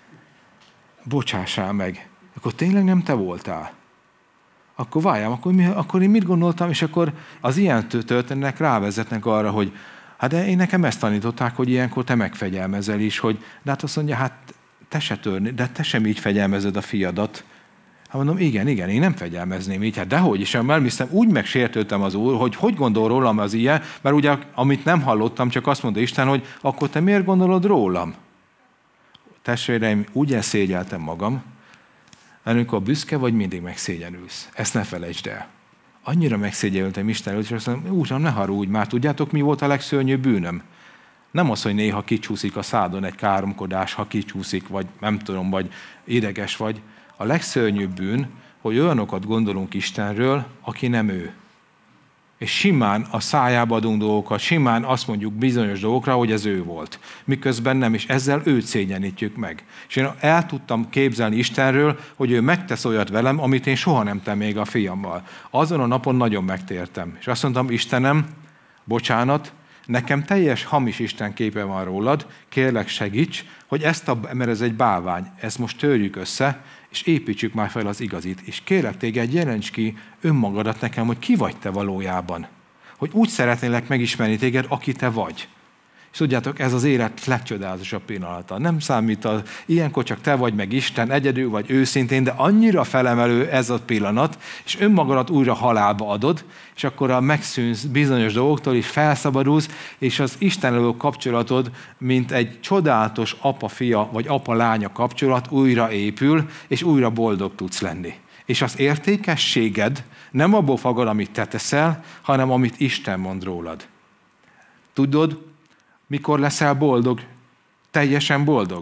Bocsássál meg. Akkor tényleg nem te voltál? Akkor várjám, akkor én mit gondoltam, és akkor az ilyen történetek rávezetnek arra, hogy hát de én nekem ezt tanították, hogy ilyenkor te megfegyelmezel is, hogy de hát azt mondja, hát te se törni, de te sem így fegyelmezed a fiadat. Hát mondom, igen, én nem fegyelmezném így. Hát dehogy is, elmésztem, úgy megsértődtem az Úr, hogy gondol rólam az ilyen, mert ugye, amit nem hallottam, csak azt mondta Isten, hogy akkor te miért gondolod rólam? Testvéreim, úgy elszégyeltem magam, amikor büszke vagy, mindig megszégyenülsz. Ezt ne felejtsd el. Annyira megszégyenültem Isten előtt, és azt mondom, Úram, ne haragudj már, tudjátok, mi volt a legszörnyűbb bűnöm? Nem az, hogy néha kicsúszik a szádon egy káromkodás, ha kicsúszik, vagy nem tudom, vagy ideges vagy. A legszörnyűbb bűn, hogy olyanokat gondolunk Istenről, aki nem ő. És simán a szájába adunk dolgokat, simán azt mondjuk bizonyos dolgokra, hogy ez ő volt. Miközben nem, és ezzel őt szégyenítjük meg. És én el tudtam képzelni Istenről, hogy ő megtesz olyat velem, amit én soha nem tettem még a fiammal. Azon a napon nagyon megtértem. És azt mondtam, Istenem, bocsánat, nekem teljes hamis Isten képe van rólad, kérlek segíts, hogy mert ez egy bálvány, ezt most törjük össze, és építsük már fel az igazit. És kérlek téged, jelents ki önmagadat nekem, hogy ki vagy te valójában. Hogy úgy szeretnélek megismerni téged, aki te vagy. És tudjátok, ez az élet legcsodálatosabb pillanata. Nem számít, ilyenkor csak te vagy meg Isten, egyedül vagy őszintén, de annyira felemelő ez a pillanat, és önmagadat újra halálba adod, és akkor megszűnsz bizonyos dolgoktól, és felszabadulsz, és az Istennel kapcsolatod, mint egy csodálatos apa-fia, vagy apa-lánya kapcsolat újra épül, és újra boldog tudsz lenni. És az értékességed nem abból fakad, amit te teszel, hanem amit Isten mond rólad. Tudod, mikor leszel boldog? Teljesen boldog?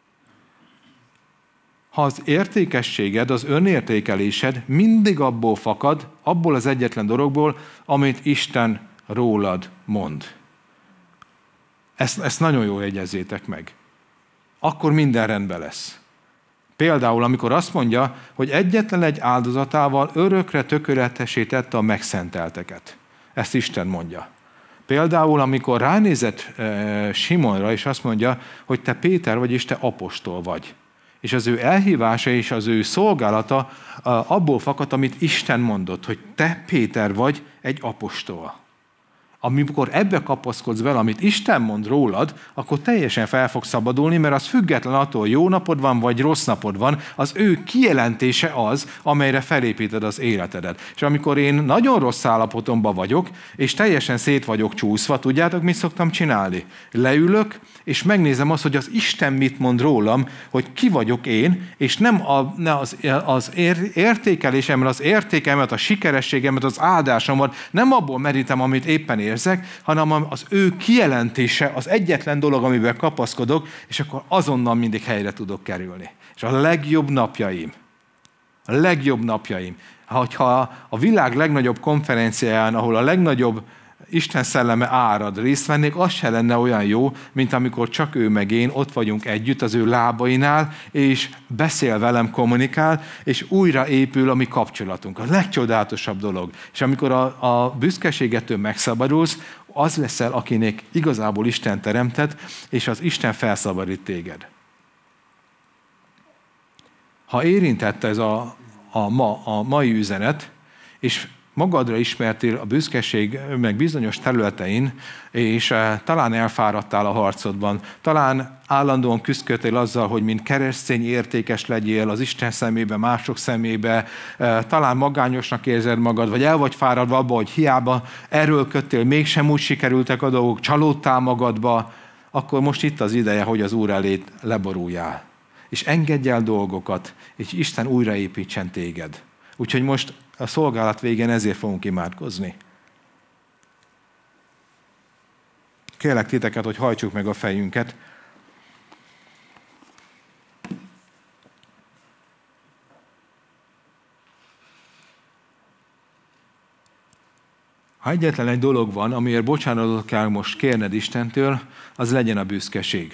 Ha az értékességed, az önértékelésed mindig abból fakad, abból az egyetlen dologból, amit Isten rólad mond. Ezt nagyon jól jegyezzétek meg. Akkor minden rendben lesz. Például, amikor azt mondja, hogy egyetlen egy áldozatával örökre tökéletessé tette a megszentelteket. Ezt Isten mondja. Például, amikor ránézett Simonra, és azt mondja, hogy te Péter vagy, és te apostol vagy. És az ő elhívása és az ő szolgálata abból fakad, amit Isten mondott, hogy te Péter vagy egy apostol. Amikor ebbe kapaszkodsz vele, amit Isten mond rólad, akkor teljesen fel fogsz szabadulni, mert az független attól, jó napod van, vagy rossz napod van, az ő kijelentése az, amelyre felépíted az életedet. És amikor én nagyon rossz állapotomban vagyok, és teljesen szét vagyok csúszva, tudjátok, mit szoktam csinálni? Leülök, és megnézem azt, hogy az Isten mit mond rólam, hogy ki vagyok én, és nem az értékelésemet, az értékemet, a sikerességemet, az áldásomat, nem abból merítem, amit éppen érzek, hanem az ő kijelentése az egyetlen dolog, amiben kapaszkodok, és akkor azonnal mindig helyre tudok kerülni. És a legjobb napjaim, hogyha a világ legnagyobb konferenciáján, ahol a legnagyobb Isten szelleme árad, részt vennék, az se lenne olyan jó, mint amikor csak ő meg én ott vagyunk együtt az ő lábainál, és beszél velem, kommunikál, és újra épül a mi kapcsolatunk. A legcsodálatosabb dolog. És amikor a büszkeségettől megszabadulsz, az leszel, akinek igazából Isten teremtett, és az Isten felszabadít téged. Ha érintette ez a mai üzenet, és magadra ismertél a büszkeség meg bizonyos területein, és talán elfáradtál a harcodban, talán állandóan küzdködtél azzal, hogy mint keresztény értékes legyél az Isten szemébe, mások szemébe, talán magányosnak érzed magad, vagy el vagy fáradva abba, hogy hiába erőlködtél, mégsem úgy sikerültek a dolgok, csalódtál magadba, akkor most itt az ideje, hogy az Úr elé leboruljál. És engedj el dolgokat, és Isten újraépítsen téged. Úgyhogy most a szolgálat végén ezért fogunk imádkozni. Kérlek titeket, hogy hajtsuk meg a fejünket. Ha egyetlen egy dolog van, amiért bocsánatot kell most kérned Istentől, az legyen a büszkeség.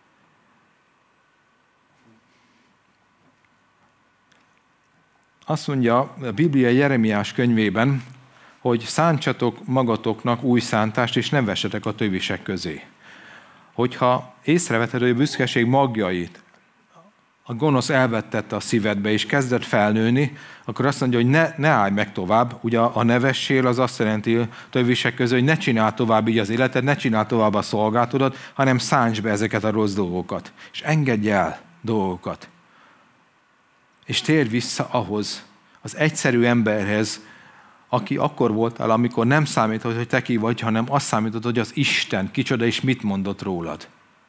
Azt mondja a Biblia Jeremiás könyvében, hogy szántsatok magatoknak új szántást, és nem vessetek a tövisek közé. Hogyha észreveted, hogy a büszkeség magjait a gonosz elvettette a szívedbe, és kezdett felnőni, akkor azt mondja, hogy ne állj meg tovább. Ugye a nevessél az azt jelenti tövisek közé, hogy ne csinál tovább így az életed, ne csinál tovább a szolgálatodat, hanem szánts be ezeket a rossz dolgokat. És engedj el dolgokat. És térj vissza ahhoz, az egyszerű emberhez, aki akkor voltál, amikor nem számított, hogy te ki vagy, hanem azt számított, hogy az Isten kicsoda és mit mondott rólad.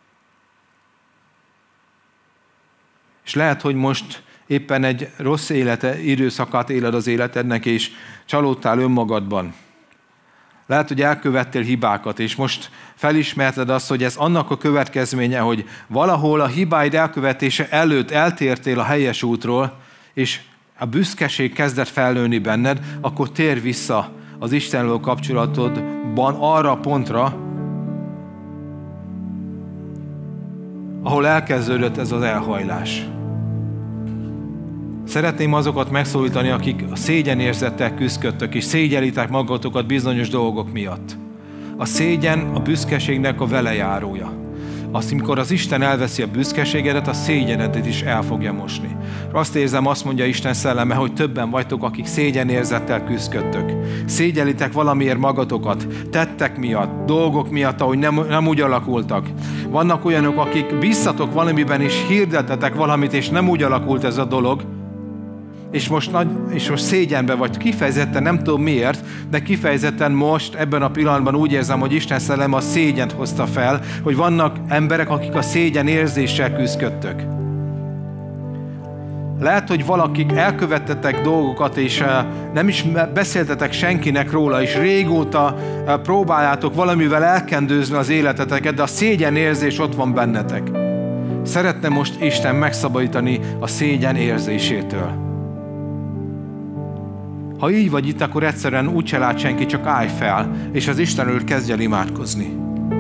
És lehet, hogy most éppen egy rossz időszakát éled az életednek, és csalódtál önmagadban. Lehet, hogy elkövettél hibákat, és most felismerted azt, hogy ez annak a következménye, hogy valahol a hibáid elkövetése előtt eltértél a helyes útról, és a büszkeség kezdett felnőni benned, akkor térj vissza az Istennel kapcsolatodban arra a pontra, ahol elkezdődött ez az elhajlás. Szeretném azokat megszólítani, akik a szégyenérzettel küzdködtök, és szégyelitek magatokat bizonyos dolgok miatt. A szégyen a büszkeségnek a velejárója. Azt, amikor az Isten elveszi a büszkeségedet, a szégyenedet is el fogja mosni. Azt érzem, azt mondja Isten szelleme, hogy többen vagytok, akik szégyenérzettel küzdködtök. Szégyelitek valamiért magatokat, tettek miatt, dolgok miatt, ahogy nem úgy alakultak. Vannak olyanok, akik bíztatok valamiben, és hirdetetek valamit, és nem úgy alakult ez a dolog, és most szégyenbe vagy, kifejezetten nem tudom miért, de kifejezetten most ebben a pillanatban úgy érzem, hogy Isten szelleme a szégyent hozta fel, hogy vannak emberek, akik a szégyen érzéssel küzdködtök. Lehet, hogy valakik elkövettetek dolgokat, és nem is beszéltetek senkinek róla, és régóta próbáljátok valamivel elkendőzni az életeteket, de a szégyen érzés ott van bennetek. Szeretne most Isten megszabadítani a szégyen érzésétől. Ha így vagy itt, akkor egyszerűen úgy se lát senki, csak állj fel, és az Istenről kezdj el imádkozni.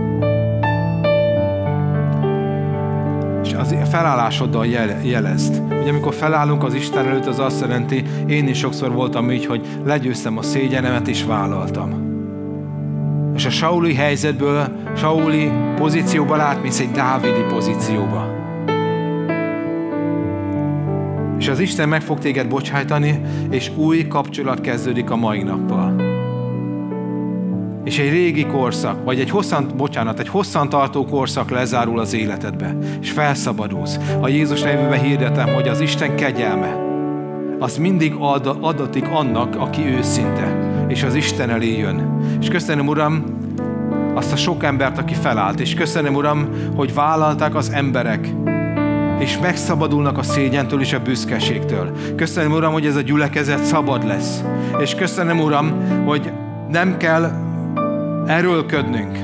És az felállásoddal jelezd. Ugye amikor felállunk az Isten előtt, az azt jelenti, én is sokszor voltam így, hogy legyőztem a szégyenemet, és vállaltam. És a Sauli helyzetből, Sauli pozícióba átmész egy dávidi pozícióba. És az Isten meg fog téged bocsájtani, és új kapcsolat kezdődik a mai nappal. És egy régi korszak, vagy egy hosszantartó korszak lezárul az életedbe, és felszabadulsz. A Jézus nevében hirdetem, hogy az Isten kegyelme, az mindig adatik annak, aki őszinte, és az Isten elé jön. És köszönöm, Uram, azt a sok embert, aki felállt, és köszönöm, Uram, hogy vállalták az emberek, és megszabadulnak a szégyentől és a büszkeségtől. Köszönöm, Uram, hogy ez a gyülekezet szabad lesz. És köszönöm, Uram, hogy nem kell erőlködnünk.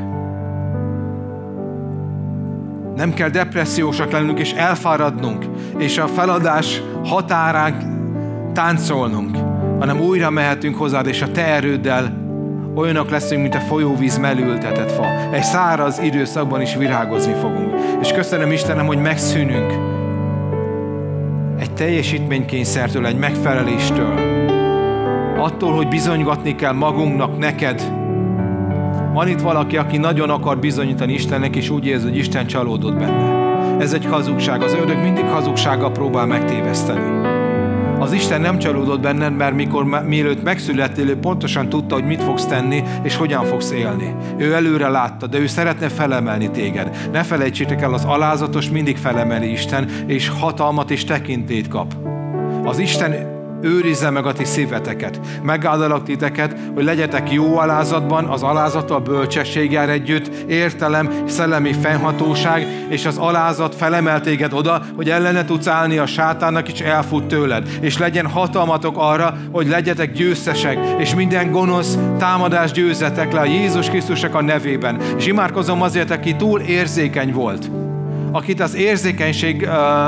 Nem kell depressziósak lennünk és elfáradnunk, és a feladás határán táncolnunk, hanem újra mehetünk hozzád, és a te erőddel olyanok leszünk, mint a folyóvíz mellé ültetett fa. Egy száraz időszakban is virágozni fogunk. És köszönöm, Istenem, hogy megszűnünk egy teljesítménykényszertől, egy megfeleléstől. Attól, hogy bizonygatni kell magunknak, neked. Van itt valaki, aki nagyon akar bizonyítani Istennek, és úgy érzi, hogy Isten csalódott benne. Ez egy hazugság. Az ördög mindig hazugsággal próbál megtéveszteni. Az Isten nem csalódott benned, mert mielőtt megszülettél, ő pontosan tudta, hogy mit fogsz tenni, és hogyan fogsz élni. Ő előre látta, de ő szeretne felemelni téged. Ne felejtsétek el, az alázatos mindig felemeli Isten, és hatalmat és tekintélyt kap. Az Isten őrizze meg a ti szíveteket. Megáldalak titeket, hogy legyetek jó alázatban, az alázattal bölcsességgel együtt, értelem, szellemi fennhatóság, és az alázat felemel téged oda, hogy ellene tudsz állni a sátánnak, és elfut tőled. És legyen hatalmatok arra, hogy legyetek győztesek, és minden gonosz támadást győzzetek le a Jézus Krisztusnak a nevében. És imádkozom azért, aki túl érzékeny volt, akit az érzékenység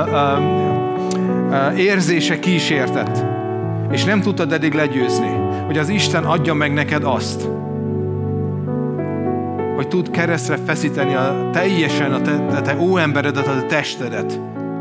érzése kísértett, és nem tudtad eddig legyőzni, hogy az Isten adja meg neked azt, hogy tud keresztre feszíteni teljesen a te óemberedet, a te testedet.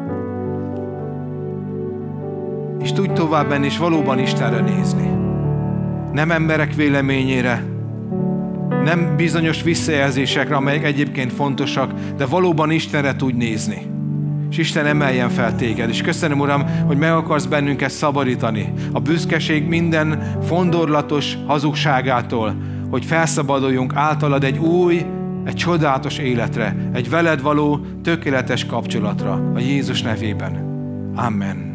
És tudj tovább menni, és valóban Istenre nézni. Nem emberek véleményére, nem bizonyos visszajelzésekre, amelyek egyébként fontosak, de valóban Istenre tudj nézni. És Isten emeljen fel téged. És köszönöm, Uram, hogy meg akarsz bennünket szabadítani a büszkeség minden fondorlatos hazugságától, hogy felszabaduljunk általad egy új, egy csodálatos életre, egy veled való tökéletes kapcsolatra a Jézus nevében. Amen.